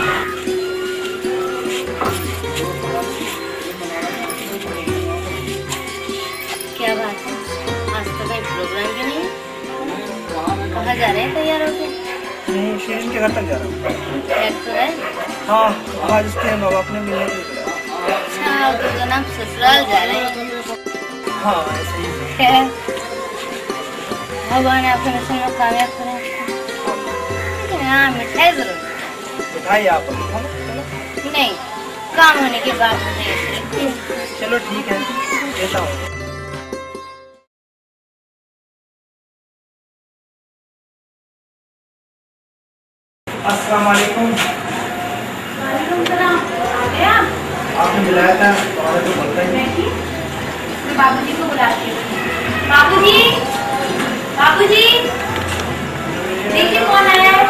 Speaker 1: क्या बात है, आज तो कहीं प्रोग्राम भी नहीं है? कहाँ जा रहे हैं तैयार होके?
Speaker 2: नहीं, शेरिन के घर तक जा रहा हूँ।
Speaker 1: बैग तो है?
Speaker 2: हाँ, आज उसके माँ बाप ने मिलने के लिए।
Speaker 1: अच्छा, तो जनाब ससुराल जा रहे हैं?
Speaker 2: हाँ, ऐसे ही है।
Speaker 1: भगवान आपके मिशन में कामयाब करें। हाँ, मिठाई जरूर।
Speaker 2: मिठाई आप
Speaker 1: नहीं, काम होने के बाद मुझे।
Speaker 2: चलो ठीक है, देता हूँ। अस्सलाम वालेकुम।
Speaker 1: वालेकुम सलाम। आ गए आप?
Speaker 2: आपने बुलाया था तो बोलता ही नहीं।
Speaker 1: मैं बाबूजी को बुलाती हूँ। बाबूजी, बाबूजी, देखिए कौन आया है।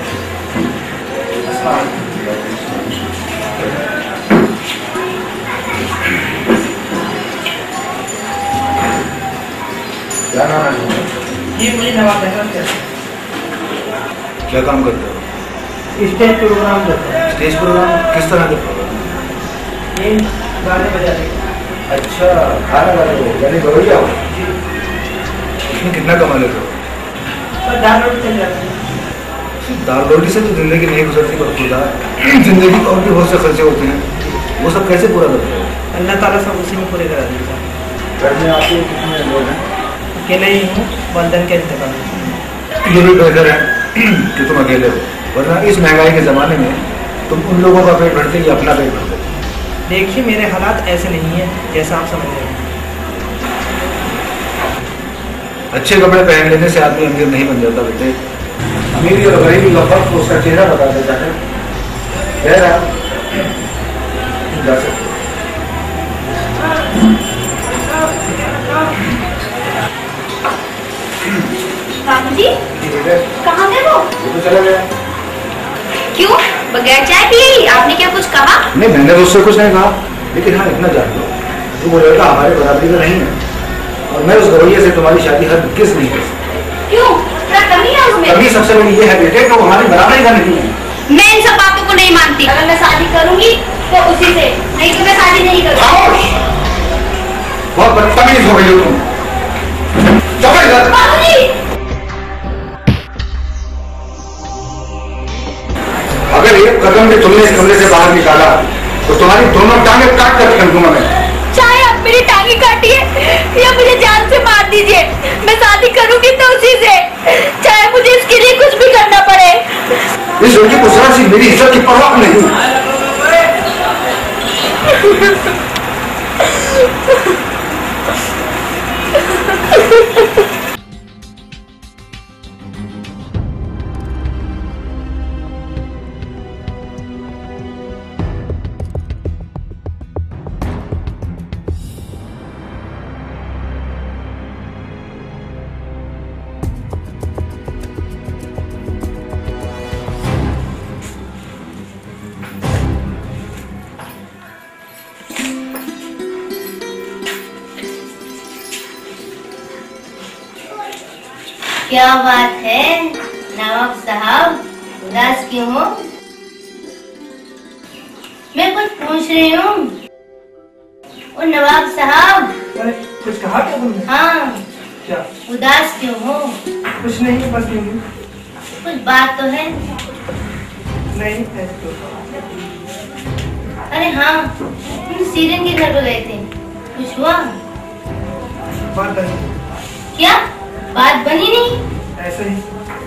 Speaker 4: क्या नाम है?
Speaker 2: ये मुझे नवाब अहमद है।
Speaker 4: क्या काम करते हो?
Speaker 2: स्टेज प्रोग्राम करते हैं।
Speaker 4: Stage programme? किस तरह के प्रोग्राम?
Speaker 2: ये गाने बजाने।
Speaker 4: अच्छा, खाना वाले हो यानी गवैया हो? इसमें कितना कमा लेते हो?
Speaker 2: पर दाल रोटी चल जाती है।
Speaker 4: सिर्फ दाल रोटी से तो जिंदगी नहीं गुजरती बरखुरदार। जिंदगी के और भी बहुत से खर्चे होते हैं, वो सब कैसे पूरा करते हो?
Speaker 2: अल्लाह ताला सब उसी में पूरे करा देता है।
Speaker 4: घर में आपके कितने लोग हैं?
Speaker 2: अकेले ही हूँ, बंधन के इंतकाल।
Speaker 4: ये भी बेहतर है कि तुम अकेले हो, वरना इस महंगाई के ज़माने में तुम उन लोगों का पेट भरते या अपना पेट भरते।
Speaker 2: देखिए, मेरे हालात ऐसे नहीं है जैसा आप समझ रहे हैं।
Speaker 4: अच्छे कपड़े पहन लेने से आदमी अमीर नहीं बन जाता बेटे। अमीरी और गरीबी का फर्क तो उसका चेहरा बता देता है। जा सकते हो।
Speaker 1: बाबूजी, कहाँ गए वो?
Speaker 4: वो तो चला गया।
Speaker 1: क्यों? बगैर चाय पिए? आपने क्या कुछ कहा?
Speaker 4: नहीं, मैंने तो उससे कुछ नहीं कहा, लेकिन हाँ इतना जान लो कि वो लड़का हमारे बराबरी का नहीं है, और मैं उस गवैया से तुम्हारी शादी हरगिज़ नहीं कर सकता।
Speaker 1: क्यों? क्या कमी है उसमें?
Speaker 4: कमी सबसे बड़ी ये है बेटे कि वो हमारी बराबरी का नहीं है।
Speaker 1: मैं इन सब बातों को नहीं मानती। अगर मैं शादी करूंगी तो उसी से, नहीं तो मैं शादी नहीं करूंगी।
Speaker 4: बहुत बदतमीज हो गई हो तुम। चलो इधर।
Speaker 1: बाबूजी!
Speaker 4: अगर एक कदम भी तुमने इस कमरे से बाहर निकाला तो तुम्हारी दोनों टांगे काट कर फेंक दूंगा मैं।
Speaker 1: चाहे आप मेरी टांगे काटिए या मुझे जान से मार दीजिए, मैं शादी करूंगी तो उसी से, चाहे मुझे इसके लिए कुछ भी करना पड़े।
Speaker 4: इस लड़की को जरा सी मेरी इज्जत की परवाह नहीं।
Speaker 11: क्या बात है नवाब साहब, उदास क्यों हो? मैं कुछ पूछ रही हूँ। ओ नवाब साहब,
Speaker 2: कुछ कहा क्या तुमने?
Speaker 11: हाँ,
Speaker 2: क्या?
Speaker 11: उदास क्यों हो?
Speaker 2: कुछ नहीं, बस नहीं।
Speaker 11: कुछ बात तो है?
Speaker 2: नहीं है तो।
Speaker 11: अरे हाँ, तुम सीरन के घर पे गए थे, कुछ हुआ?
Speaker 2: बात बनी।
Speaker 11: क्या बात बनी नहीं?
Speaker 2: ऐसे ही।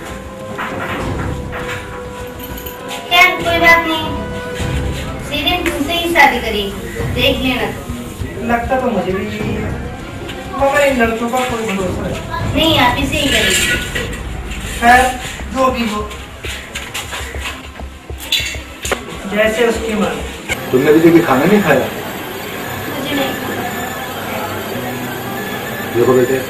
Speaker 11: क्या कोई बात नहीं, सीरन तुमसे ही शादी करेगी, देख लेना।
Speaker 2: लगता तो मुझे भी मगर इन लड़कों का कोई भरोसा है
Speaker 11: नहीं, आप इसे ही करेगी।
Speaker 2: खैर जो भी हो, जैसे उसकी मन।
Speaker 4: तुमने भी खाना नहीं खाया?
Speaker 1: मुझे नहीं।
Speaker 4: देखो बेटे,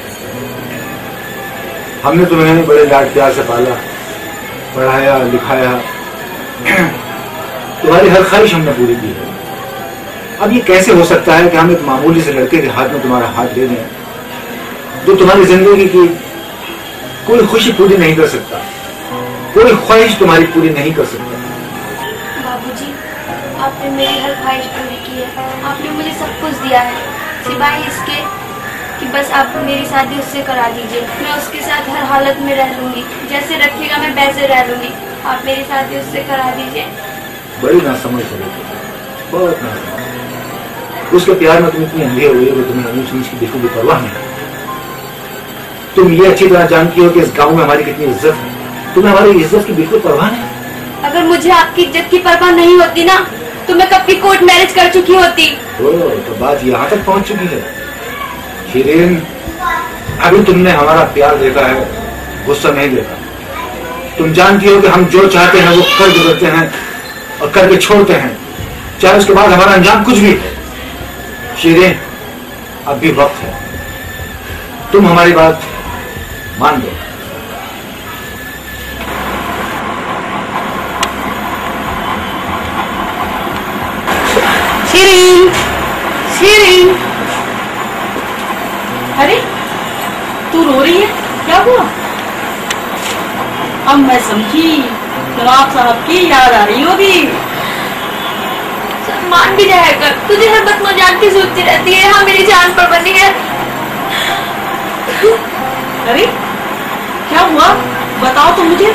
Speaker 4: हमने तुम्हें बड़े लाड प्यार से पाला, पढ़ाया लिखाया, तुम्हारी हर ख्वाहिश हमने पूरी की है। अब ये कैसे हो सकता है कि हम एक मामूली से लड़के के हाथ में तुम्हारा हाथ दे दें जो तुम्हारी जिंदगी की कोई खुशी पूरी नहीं कर सकता, कोई ख्वाहिश तुम्हारी पूरी नहीं कर सकता।
Speaker 1: बाबूजी, आपने मेरी हर ख्वाहिश पूरी की है, आपने मुझे सब कुछ दिया है, सिवाय इसके कि बस आप मेरी शादी उससे करा दीजिए। मैं उसके साथ हर हालत में रह लूंगी, जैसे रखिएगा मैं वैसे रह लूंगी। आप मेरी शादी उससे करा दीजिए।
Speaker 4: बड़ी नासमझ हो गई, बहुत नासमझ। उसके प्यार में तुम इतनी अंधी हो गई हो कि तुम्हें ऊंच नीच की बिल्कुल भी परवाह नहीं। तुम ये अच्छी तरह जानती हो कि इस गांव में हमारी कितनी इज्जत है, तुम्हें हमारी इज्जत की बिल्कुल परवाह नहीं।
Speaker 1: अगर मुझे आपकी इज्जत की परवाह नहीं होती ना, तो मैं कब की कोर्ट मैरिज कर चुकी होती।
Speaker 4: तो बात यहाँ तक पहुँच चुकी है। शिरीन, अभी तुमने हमारा प्यार देखा है, गुस्सा नहीं देखा। तुम जानती हो कि हम जो चाहते हैं वो कर गुजरते हैं और करके छोड़ते हैं, चाहे उसके बाद हमारा अंजाम कुछ भी है। शिरीन, अब भी वक्त है, तुम हमारी बात मान दो।
Speaker 3: शिरीन, शिरीन, अरे तू रो रही है, क्या हुआ? अब मैं समझी, नवाब साहब की याद आ रही होगी।
Speaker 1: मान भी जाया कर, तुझे हर बात में जान की सोचती रहती है। हाँ, मेरी जान पर बनी है।
Speaker 3: अरे क्या हुआ, बताओ तो मुझे।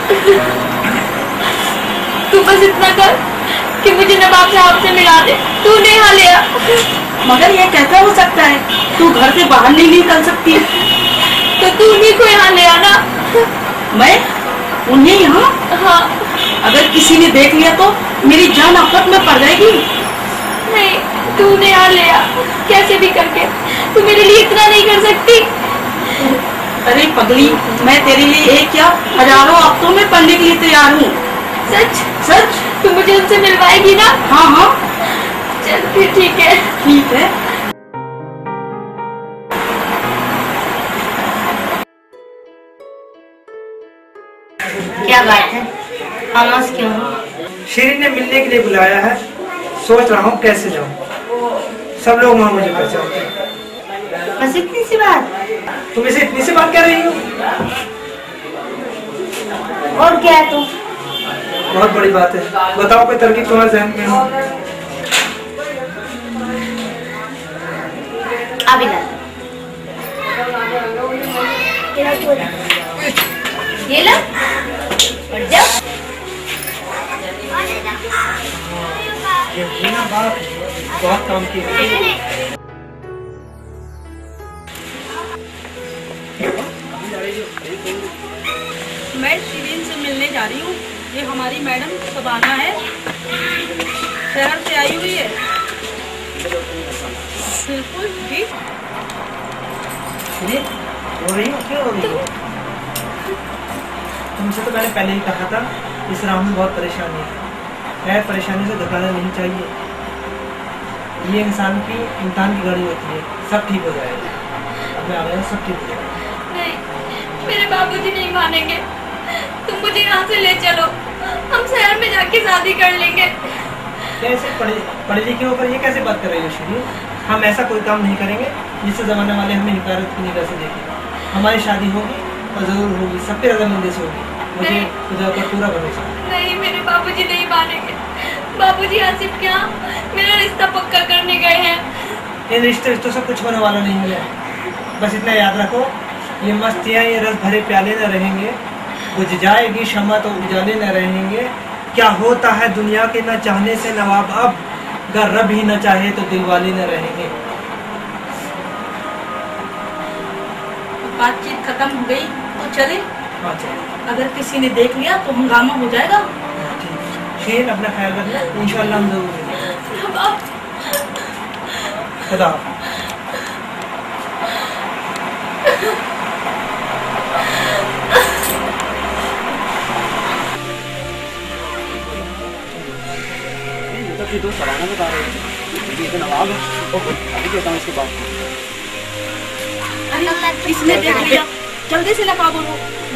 Speaker 1: तू बस इतना कर कि मुझे नवाब साहब से मिला दे। तू नहीं हाँ लिया।
Speaker 3: मगर ये कैसे हो सकता है, तू घर से बाहर नहीं निकल सकती।
Speaker 1: तो तू नहीं को यहाँ ले आना।
Speaker 3: मैं उन्हें यहाँ?
Speaker 1: हाँ।
Speaker 3: अगर किसी ने देख लिया तो मेरी जान आफत में पड़ जाएगी।
Speaker 1: नहीं, तूने यहाँ ले आ, कैसे भी करके। तू मेरे लिए इतना नहीं कर सकती।
Speaker 3: अरे पगली, मैं तेरे लिए एक या हजारों हफ्तों में पढ़ने के लिए तैयार हूँ।
Speaker 1: सच?
Speaker 3: सच।
Speaker 1: तू मुझे उनसे मिलवाएगी ना?
Speaker 3: हाँ हाँ।
Speaker 1: चल फिर ठीक है।
Speaker 3: ठीक है।
Speaker 11: क्या बात है, खामोश क्यों हो?
Speaker 2: शिरीन ने मिलने के लिए बुलाया है, सोच रहा हूँ कैसे जाऊँ। सब लोग वहाँ मुझे पहचानते हैं।
Speaker 11: बस इतनी सी बात?
Speaker 2: तुम इसे इतनी सी बात कह रही हो?
Speaker 11: और क्या है तुम?
Speaker 2: बहुत बड़ी बात है, बताओ कोई तरकीब तुम्हारे जहन में हो?
Speaker 11: अभी ला ये लो, बढ़ जाओ।
Speaker 2: ये ना बात बहुत काम की है।
Speaker 3: मैं शिरीन से मिलने जा रही हूँ। ये हमारी मैडम शबाना है, शहर से आई हुई है। बिल्कुल ठीक।
Speaker 2: रो रही हो? क्यों रो रही हो? तुमसे तो मैंने पहले ही कहा था इस राह में बहुत परेशानी है। खैर परेशानी से घबराना नहीं चाहिए, ये इंसान की इम्तिहान की घड़ी होती है, सब ठीक हो जाएगा। अब मैं आ गया, सब ठीक हो जाएगा।
Speaker 1: नहीं, मेरे बाबूजी नहीं मानेंगे। तुम मुझे यहाँ से ले चलो, हम शहर में जाके शादी कर लेंगे।
Speaker 2: कैसे पढ़े लिखे होकर ये कैसे बात कर रही हो शिरीन? हम ऐसा कोई काम नहीं करेंगे जिससे जमाने वाले हमें हिकारत की निगाह से देखें। हमारी शादी होगी और जरूर होगी, सबके रजामंदी से होगी। मुझे खुदा पर पूरा भरोसा है।
Speaker 1: नहीं, मेरे बाबूजी नहीं मानेंगे। बाबूजी आसिफ के यहाँ मेरा रिश्ता पक्का करने गए हैं।
Speaker 2: इन रिश्तों से कुछ होने वाला नहीं है। बस इतना याद रखो, ये मस्तियाँ, ये रस भरे प्याले न रहेंगे, बुझ जाएगी शमा तो उजाले न रहेंगे। क्या होता है दुनिया के न चाहने से नवाब, अब अगर रब ही न चाहे तो दिलवाले न रहेंगे।
Speaker 3: बातचीत खत्म हो गई तो चले।
Speaker 2: हाँ चले।
Speaker 3: अगर किसी ने देख लिया तो हंगामा हो जाएगा।
Speaker 2: शेर अपना ख्याल रखना, इंशाल्लाह हम जरूर मिलेंगे। खुदा
Speaker 12: तो सराहना बता रहे हैं, ये नवाब है। अभी कहता हूँ इसके बाप को।
Speaker 3: अरे किसने देख लिया, जल्दी से लगा बोलो।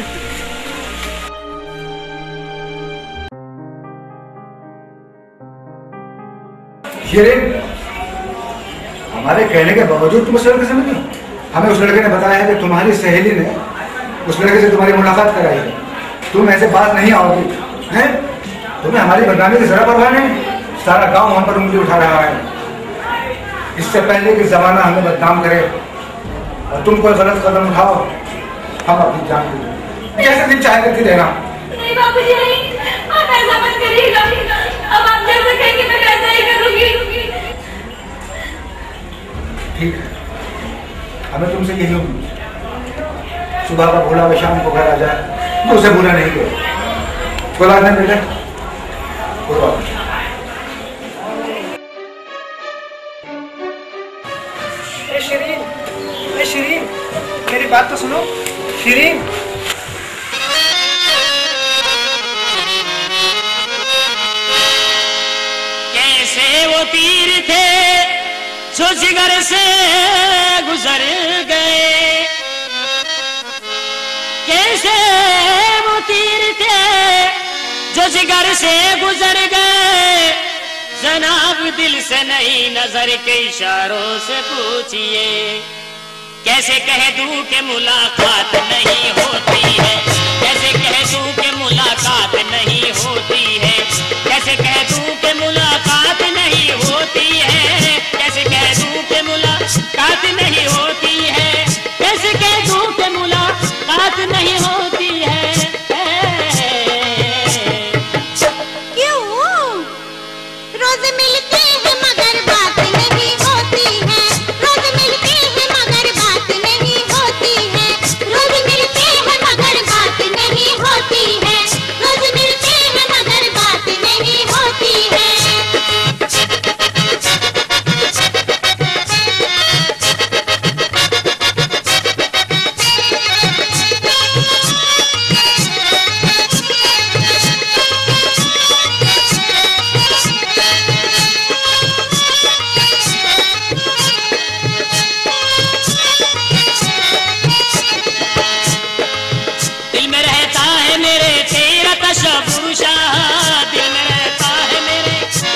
Speaker 4: शिरीन, हमारे कहने के बावजूद तुम उस लड़के से मिली? हमें उस लड़के ने बताया है कि तुम्हारी सहेली ने उस लड़के से तुम्हारी मुलाकात कराई है। तुम ऐसे बात नहीं आओगी, हैं? तुम्हें हमारी बदनामी की जरा परवाह नहीं? सारा गांव हम पर उंगली उठा रहा है। इससे पहले कि जमाना हमें बदनाम करे और तुम कोई गलत कदम उठाओ, हम अपनी जान दे। कैसे दिन चाहे करती रहना।
Speaker 1: नहीं बाबूजी नहीं, आप ऐसा मत करिएगा। अब आप जैसे कहेंगे मैं वैसा ही करूंगी।
Speaker 4: ठीक है, हमें तुमसे यही उम्मीद। सुबह का भोला व शाम को घर आ जाए तो उसे बुरा नहीं करो। कोई बात नहीं बेटा, कोई बात नहीं।
Speaker 2: शिरीन, मेरी बात तो सुनो। शिरीन,
Speaker 7: कैसे वो तीर थे जो जिगर से गुजर गए, कैसे वो तीर थे जो जिगर से गुजर गए। जनाब दिल से नहीं नजर के इशारों से पूछिए, कैसे कह दूं कि मुलाकात नहीं होती है, कैसे कह दूं कि मुलाकात नहीं होती है, कैसे कह दूं कि मुलाकात नहीं होती है, कैसे कह दूं कि मुलाकात नहीं होती है, कैसे कह दूं कि मुलाकात नहीं होती है।
Speaker 8: क्यों? रोज मिलते हैं मगर बात नहीं होती है, रोज मिलते हैं मगर बात नहीं होती है, रोज मिलते हैं मगर बात नहीं होती है, रोज मिलते हैं मगर बात नहीं होती है।
Speaker 7: दिल में रहता है मेरे तेरा तशव्वुर शाह, दिल में रहता है मेरे,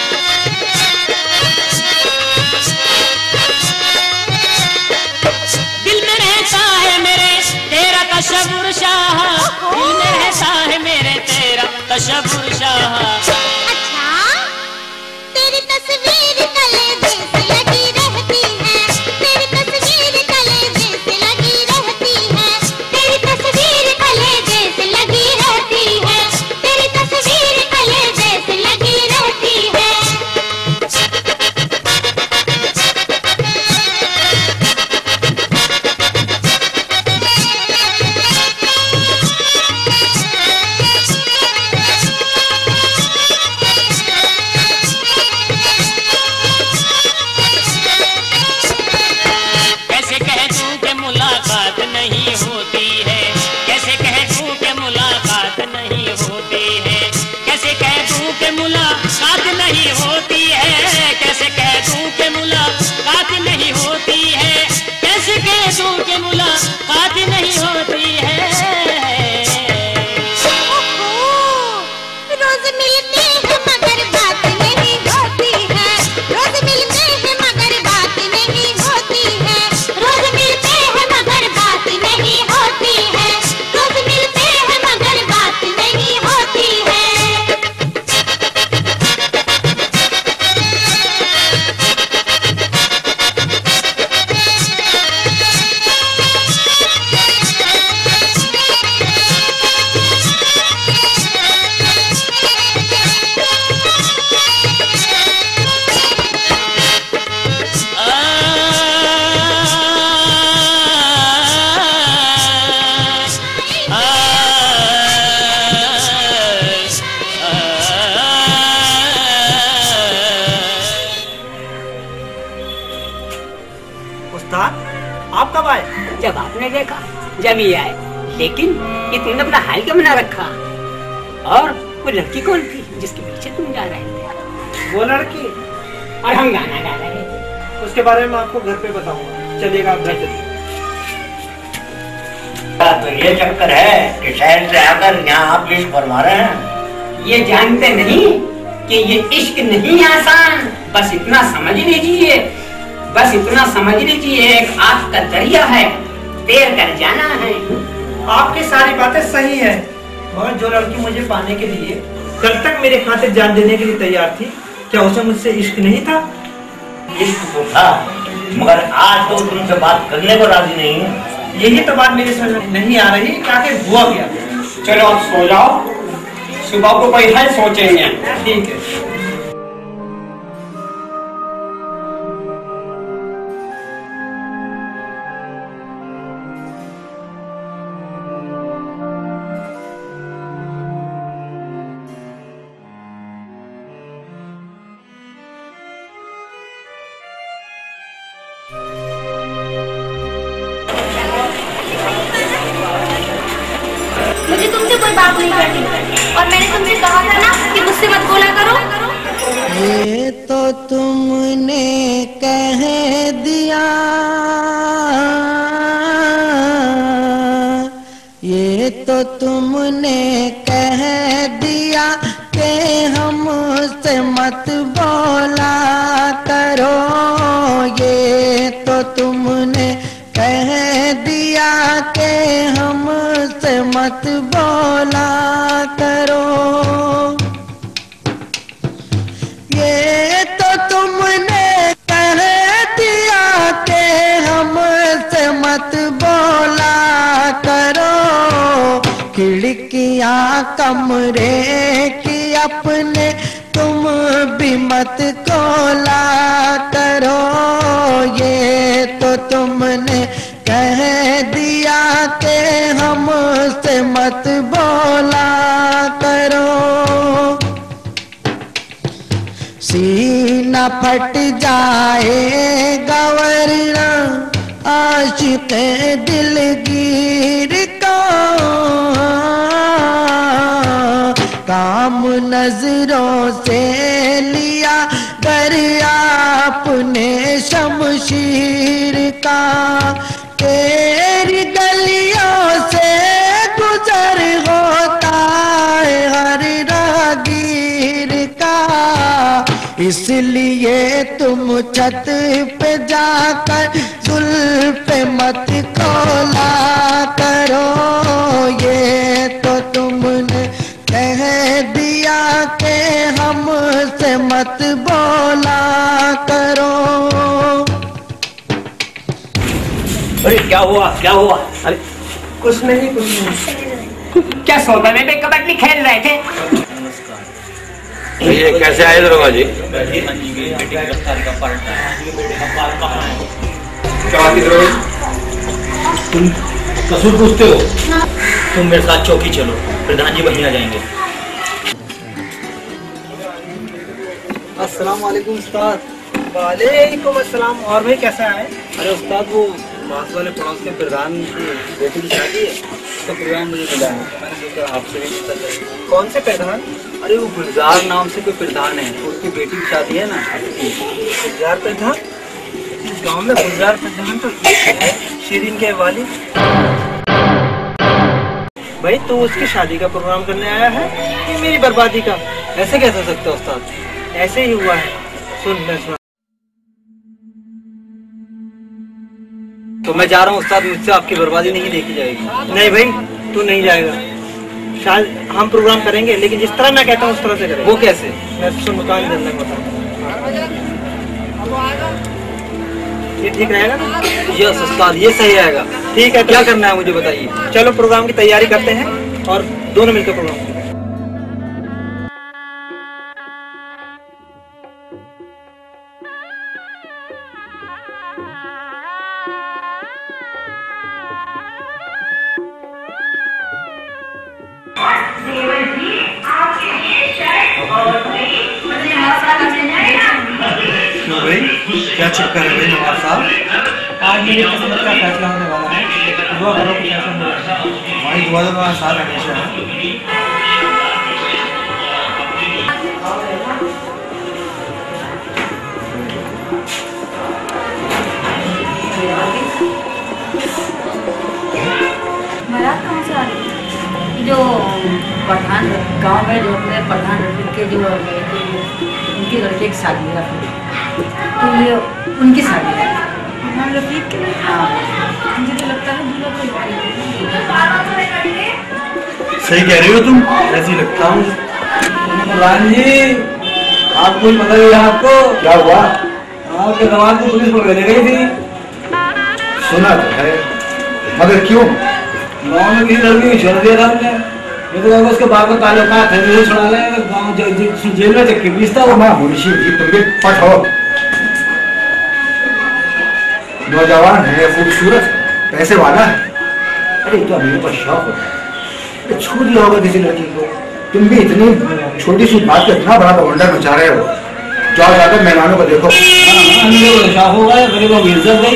Speaker 7: दिल में रहता है मेरे तेरा तशव्वुर शाह, दिल में रहता है मेरे तेरा तशव्वुर शाह।
Speaker 8: अच्छा, तेरी तस्वीर कलेजे से लगी रहती है, तेरी तस्वीर कलेजे से लगी रहती है, तेरी तस्वीर कलेजे से लगी रहती है, तेरी तस्वीर कलेजे से लगी रहती है। मिलते हैं मगर बात नहीं होती है, रोज मिलते हैं मगर बात नहीं होती है, रोज मिलते हैं मगर बात नहीं होती है, रोज मिलते हैं मगर बात नहीं होती है।
Speaker 2: उस्ताद, आप कब आए?
Speaker 13: जब आपने देखा जब ही आए, लेकिन ये तुमने अपना हाल क्यों बना रखा? और वो लड़की कौन थी जिसके पीछे तुम जा रहे थे?
Speaker 2: वो लड़की
Speaker 13: और हम गाना गा रहे थे।
Speaker 2: उसके बारे में आपको घर पे बताऊंगा। चलिएगा आप घर चलिए।
Speaker 14: तो ये चक्कर है कि शहर से आकर यहाँ आप इश्क फरमा रहे हैं।
Speaker 13: ये जानते नहीं कि ये इश्क नहीं आसान, बस इतना समझ लीजिए, बस इतना समझ लीजिए, एक आग का दरिया है, तैर कर जाना है।
Speaker 2: आपकी सारी बातें सही है, मगर जो लड़की मुझे पाने के लिए कल तक मेरे खातिर जान देने के लिए तैयार थी, क्या उसे मुझसे इश्क नहीं था?
Speaker 14: इश्क तो था, मगर आज तो तुमसे बात करने को राजी नहीं है।
Speaker 2: यही तो बात मेरी समझ में नहीं आ रही, आखिर हुआ क्या?
Speaker 13: चलो आप सो जाओ, सुबह को कोई हल सोचेंगे।
Speaker 2: ठीक है।
Speaker 1: मुझे तुमसे कोई बात नहीं करनी, और मैंने तुमसे कहा था ना कि मुझसे मत बोला करो।
Speaker 9: ये तो तुमने कह दिया, ये तो तुमने कह दिया कि हमसे मत बोला करो, ये तो तुमने कह दिया कि हमसे मत बोला करो, ये तो तुमने कह दिया कि हमसे मत बोला करो, खिड़कियां कमरे की अपने तुम भी मत खोला करो, ये तो तुमने कह दिया कि हमसे मत बोला करो। सीना फट जाएगा वरना आशिक़ दिलगीर का, काम नजरों से लिया कर आपने शमशीर का, तेरी गलियों से गुजर होता है हर राहगीर का, इसलिए तुम छत पे जाकर जुल्फ मत खोला करो, ये तो तुमने कह दिया कि हमसे मत बोला करो।
Speaker 13: अरे क्या हुआ, क्या हुआ? अरे
Speaker 2: कुछ नहीं, कुछ नहीं।
Speaker 13: क्या सोफे में कबड्डी खेल रहे थे?
Speaker 5: ये कैसे आए दरोगा जी?
Speaker 12: तुम कसूर पूछते हो? तुम मेरे साथ चौकी चलो, प्रधान जी वहीं आ जाएंगे।
Speaker 2: अस्सलाम वालेकुम उस्ताद। वालेकुम अस्सलाम। और भाई कैसा है?
Speaker 12: अरे उस्ताद, वो पास वाले पड़ोस के प्रधान की बेटी की शादी है, तो प्रोग्राम मुझे मिला है, मैंने सोचा आपसे भी पता चले।
Speaker 2: कौन से प्रधान?
Speaker 12: अरे वो गुलजार नाम से कोई प्रधान है, उसकी बेटी की शादी है ना।
Speaker 2: गुलजार प्रधान? इस गांव में गुलजार प्रधान तो एक है, शीरीन के वाली। भाई तू उसकी शादी का प्रोग्राम करने आया है कि मेरी बर्बादी का?
Speaker 12: ऐसे कैसे हो सकता है उस्ताद?
Speaker 2: ऐसे ही हुआ है। सुन मैं सुना।
Speaker 12: तो मैं जा रहा हूँ उस्ताद, मुझसे आपकी बर्बादी नहीं देखी जाएगी।
Speaker 2: नहीं भाई, तू नहीं जाएगा। शायद हम प्रोग्राम करेंगे, लेकिन जिस तरह मैं कहता हूँ उस तरह से करेंगे।
Speaker 12: वो कैसे?
Speaker 2: मैं सुन मकान करना बता। ये ठीक रहेगा ना?
Speaker 12: यस उस्ताद, ये सही रहेगा।
Speaker 2: ठीक है, तो
Speaker 12: क्या करना है मुझे बताइए।
Speaker 2: चलो प्रोग्राम की तैयारी करते हैं और दोनों मिलकर प्रोग्राम करेंगे।
Speaker 12: भाई क्या चक्कर है भाई नवाब साहब?
Speaker 2: आज मेरी किस्मत का फैसला होने वाला है। दुआ करो कि ऐसा हो जाए।
Speaker 12: हमारी दुआ तो तुम्हारे साथ हमेशा है।
Speaker 15: बारात कहाँ से आ रही है? जो पठान गांव में जो अपने पठान के जो उनके लड़के की शादी है, तो ये उनकी शादी है। पठान रफीक के लिए? हाँ, मुझे तो लगता है दूल्हा कोई
Speaker 12: सही कह रही हो तुम, ऐसी लगता हूँ। प्रधान जी, आपको ही पता है आपको क्या हुआ? आपके दामाद को पुलिस पकड़ ले गई थी।
Speaker 4: सुना तो है, मगर क्यों?
Speaker 12: गाँव में किसी लड़की को छोड़ दिया था हमने। ये तो उसके बाप का ताल्लुकात है, मुझे छुड़ा ले। गाँव जेल में चक्की पीसता वो।
Speaker 4: माँ मुंशी जी तुम भी पट हो। नौजवान है, खूबसूरत, पैसे वाला है। अरे तो अमीर पर शौक होता है, छू दिया होगा किसी लड़की को। तुम भी इतनी छोटी सी बात पे इतना बड़ा बवंडर मचा रहे हो। जाओ जाकर मेहमानों को देखो।
Speaker 12: शौक होगा, गरीबों की इज्जत गई।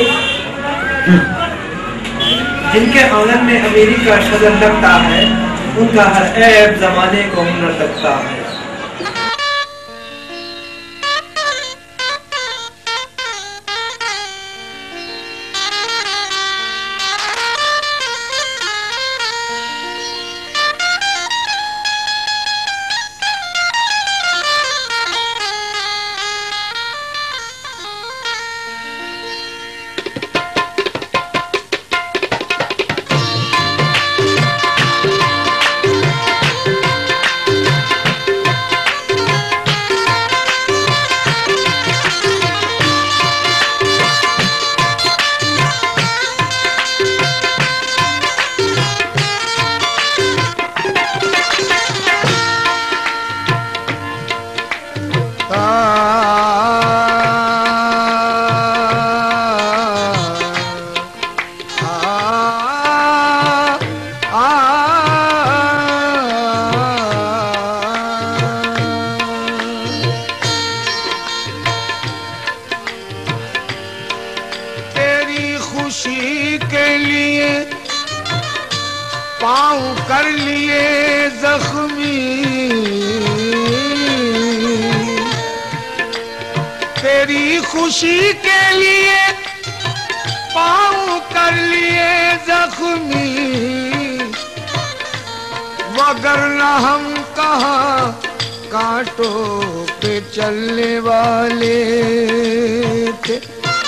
Speaker 2: जिनके आंगन में अमीरी का शजर लगता है, उनका हर ऐब जमाने को हुनर लगता है।
Speaker 9: खुशी के लिए पाँव कर लिए जख्मी, तेरी खुशी के लिए पाँव कर लिए जख्मी, वगरना हम कहाँ कांटों पे चलने वाले थे।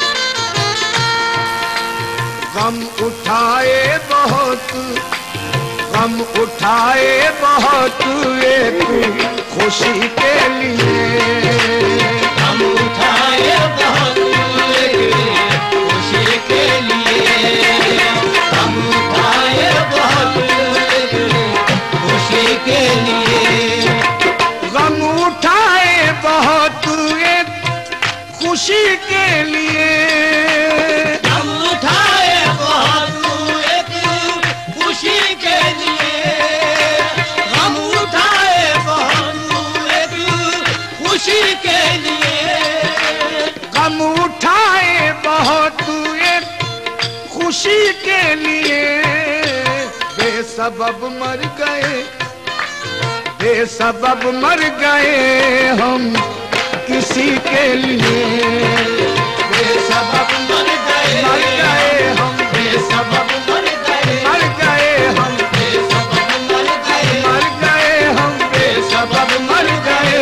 Speaker 9: गम उठाए बहुत, गम उठाए बहुत एक खुशी के लिए,
Speaker 7: हम उठाए बहुत एक खुशी के लिए, हम उठाए बहुत एक खुशी के लिए,
Speaker 9: गम उठाए बहुत एक खुशी के लिए,
Speaker 7: हम उठाए बहुत एक खुशी के लिए, हम उठाए बहुत एक खुशी के लिए,
Speaker 9: गम उठाए बहुत एक खुशी के लिए, बेसबब मर गए, बेसबब मर गए हम किसी के लिए,
Speaker 7: बेसबब मर गए
Speaker 9: हम,
Speaker 7: बेसबब मर गए
Speaker 9: हम,
Speaker 7: बेसबब मर गए
Speaker 9: मर गए हम,
Speaker 7: बेसबब
Speaker 9: मर गए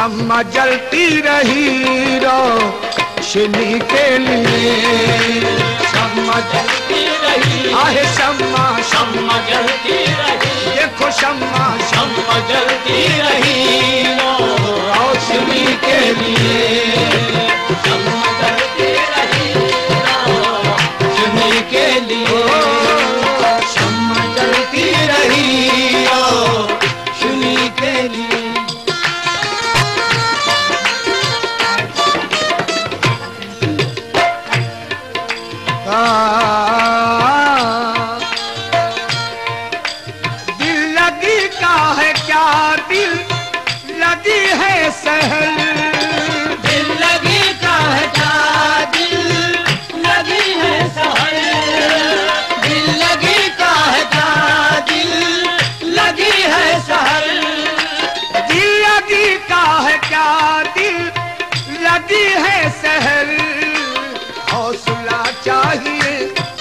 Speaker 9: शम्मा जलती रही रोशनी के लिए, शम्मा जलती रही, आहे शम्मा शम्मा जलती रही, देखो शम्मा शम्मा जलती रही रोशनी के लिए, शम्मा जलती रही रोशनी के लिए, शम्मा जलती रही रोशनी के लिए। दिल लगी का है क्या, दिल लगी है सहल, दिल लगी का है क्या, दिल लगी है सहल, दिल लगी का है क्या, दिल लगी है सहल, दिल लगी का है क्या, दिल लगी है सहल, हौसला चाहिए,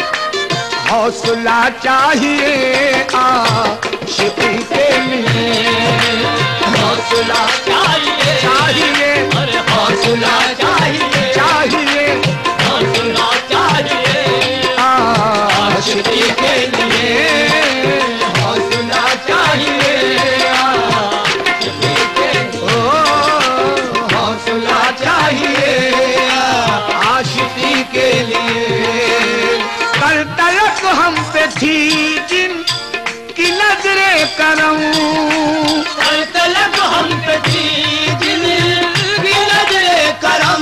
Speaker 9: हौसला चाहिए आशिकी के लिए, हौसला चाहिए, चाहिए, अरे हौसला चाहिए, चाहिए, हौसला चाहिए आशिकी के लिए, हौसला चाहिए आशिकी के लिए, हौसला चाहिए आशिकी के लिए। कल तलक हम पे थी जिन की नजरे करम, कल तलक हम पे थी जिन की नजरे करम,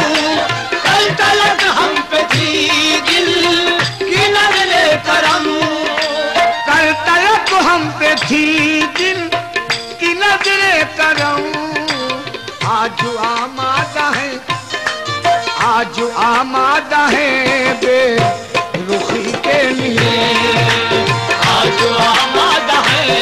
Speaker 9: कल तलक हम पे थी जिन की नजरे करम, कल तलक हम पे थी जिन की नजरे करम, आज आमादा है, आज आमादा है बेरुखी के लिए, आज आमादा है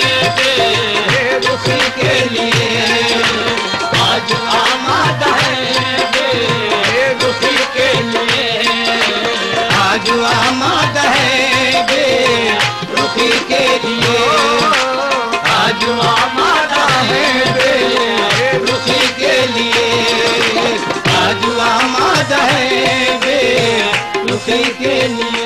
Speaker 9: बेरुखी के लिए, आज आमादा है बेरुखी के लिए, आज आमादा है बेरुखी के लिए, आज आमादा है बेरुखी के लिए, आज आमादा है बेरुखी के लिए।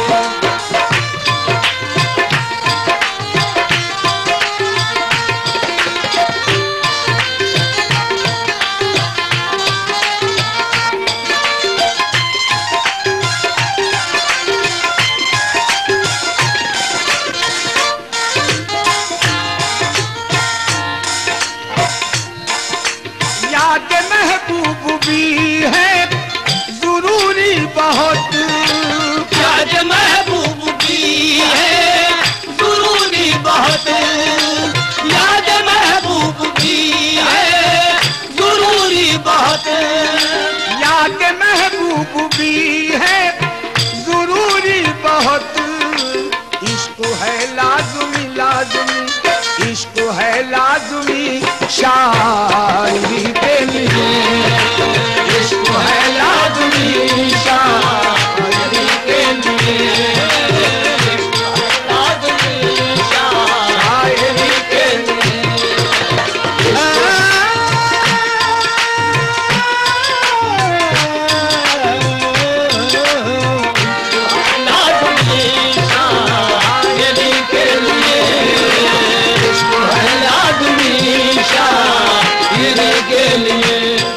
Speaker 9: याद महबूब भी है जरूरी बहुत, याद महबूब भी है जरूरी बहुत, याद महबूब भी है जरूरी बहुत, याद महबूब भी है जरूरी बहुत, इश्क है लाज़मी लाज़मी, इश्क है लाज़मी शायरी के लिए, इश्क है लाज़मी शायरी के लिए, इश्क है लाज़मी शायरी के लिए। लाज़मी शायरी के लिए, इश्क है लाज़मी शायरी के लिए।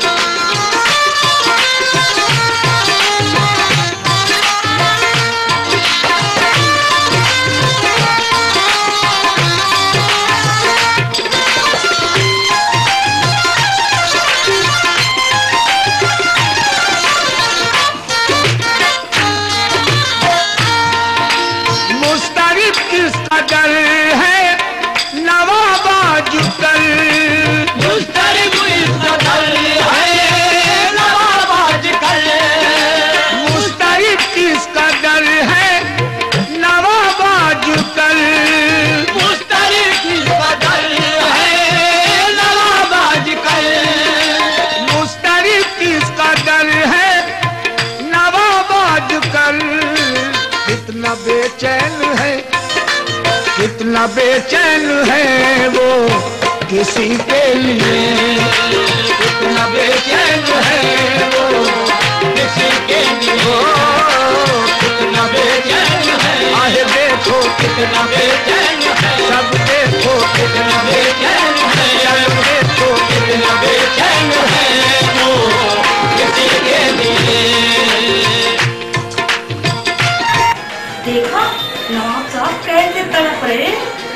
Speaker 9: मुस्तरिब किस कदर है नवाबाज कर, मुस्तरिब इस कदर है नवाबाज कर, मुस्तरिब किस कदर है नवाबाज कर, मुस्तरिब किस कदर है नवाबाज कर, मुस्तरिब किस कदर है नवाबाज कर, कितना बेचैन है, कितना बेचैन है वो किसी के लिए कितना बेचैन है वो किसी के लिए कितना बेचैन है आए देखो कितना बेचैन है सब देखो कितना बेचैन है सब देखो कितना बेचैन है वो किसी के लिए।
Speaker 15: देखा नवाब साहब कैसे तड़प रहे।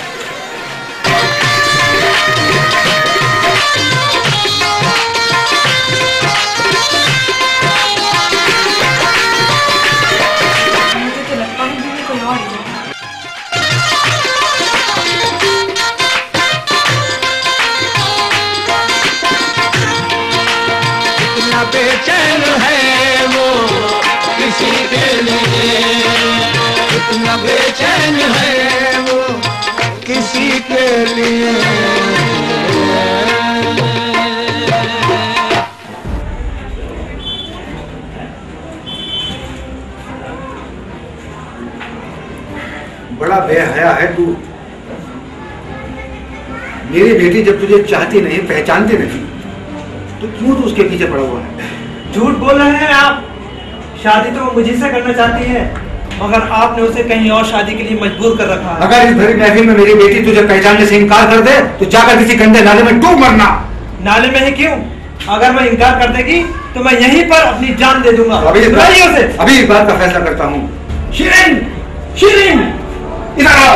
Speaker 15: मुझे तो लगता है बीवी कोई और ही है।
Speaker 9: कितना बेचैन है वो किसी के लिए कितना बेचैन है वो किसी के लिए।
Speaker 4: बड़ा बेहया है तू। मेरी बेटी जब तुझे चाहती नहीं, पहचानती नहीं, तो क्यों तू उसके पीछे पड़ा हुआ है?
Speaker 2: झूठ बोल रहे हैं आप। शादी तो वो मुझे से करना चाहती है, मगर आपने उसे कहीं और शादी के लिए मजबूर कर रखा है।
Speaker 4: अगर इस भरी महफिल में मेरी बेटी तुझे पहचानने से इनकार कर दे तो जाकर किसी गंदे नाले में डूब मरना।
Speaker 2: नाले में ही क्यों? अगर मैं इनकार कर देगी तो मैं यहीं पर अपनी जान दे दूंगा।
Speaker 4: अभी इस बात का फैसला करता हूँ। शिरीन, शिरीन, इधर आओ।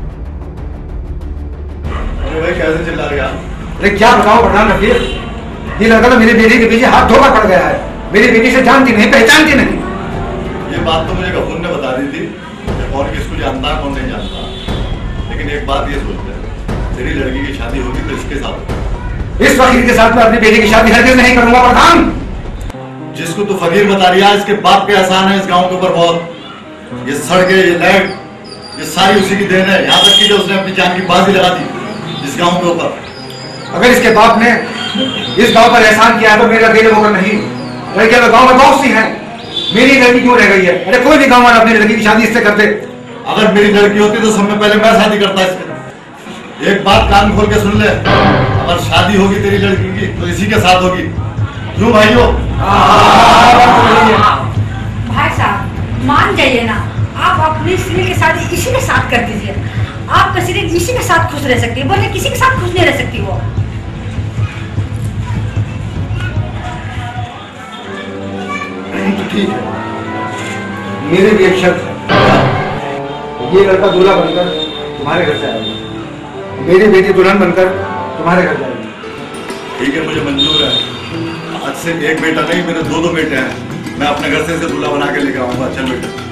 Speaker 10: अरे भाई कैसे चिल्ला रहा?
Speaker 4: अरे क्या बताओ प्रधान रफीक, ये लड़का तो मेरी बेटी के पीछे हाथ धोकर पड़ गया है। मेरी बेटी से जानती नहीं, पहचानती नहीं।
Speaker 10: ये बात तो मुझे गफूर ने बता दी थी कि कौन किसको जानता है कौन नहीं जानता, लेकिन एक बात ये सोच ले, तेरी लड़की की शादी होगी तो इसके साथ।
Speaker 4: इस फकीर के साथ मैं अपनी बेटी की शादी हरगिज़ नहीं करूंगा प्रधान।
Speaker 10: जिसको तू फकीर बता रही है, इसके बाप के एहसान है इस गांव के ऊपर बहुत। ये सड़कें, ये लाइट, ये सारी उसी की देन है। यहाँ तक कि जो उसने अपनी जान की बाजी लगा दी इस गांव के ऊपर।
Speaker 4: अगर इसके बाप ने इस गांव पर एहसान किया तो मेरा अकेले होकर नहीं, लड़कियां तो गांव में बहुत सी हैं। मेरी लड़की क्यों रह गई है? अरे कोई भी गांव वाला अपनी लड़की की शादी इससे कर दे।
Speaker 10: अगर मेरी लड़की होती तो सबसे पहले मैं शादी करता इससे। एक बात कान खोल के सुन ले, अगर शादी होगी तेरी लड़की की तो इसी के साथ होगी। क्यों भाइयों?
Speaker 15: भाई साहब मान जाइए ना, आप अपनी स्त्री की शादी इसी के साथ कर दीजिए। आपका शरीर इसी के साथ खुश रह सकती है, वरना किसी के साथ खुश नहीं रह सकती वो।
Speaker 4: तो ठीक है, मेरे भी एक शर्त है। ये लड़का दूल्हा बनकर तुम्हारे घर से आएगा, मेरी बेटी दुल्हन बनकर तुम्हारे घर जाएगी।
Speaker 10: ठीक है, मुझे मंजूर है। आज से एक बेटा नहीं, मेरे दो बेटे हैं। मैं अपने घर से इसे दूल्हा बना के लेकर आऊंगा। चल बेटा।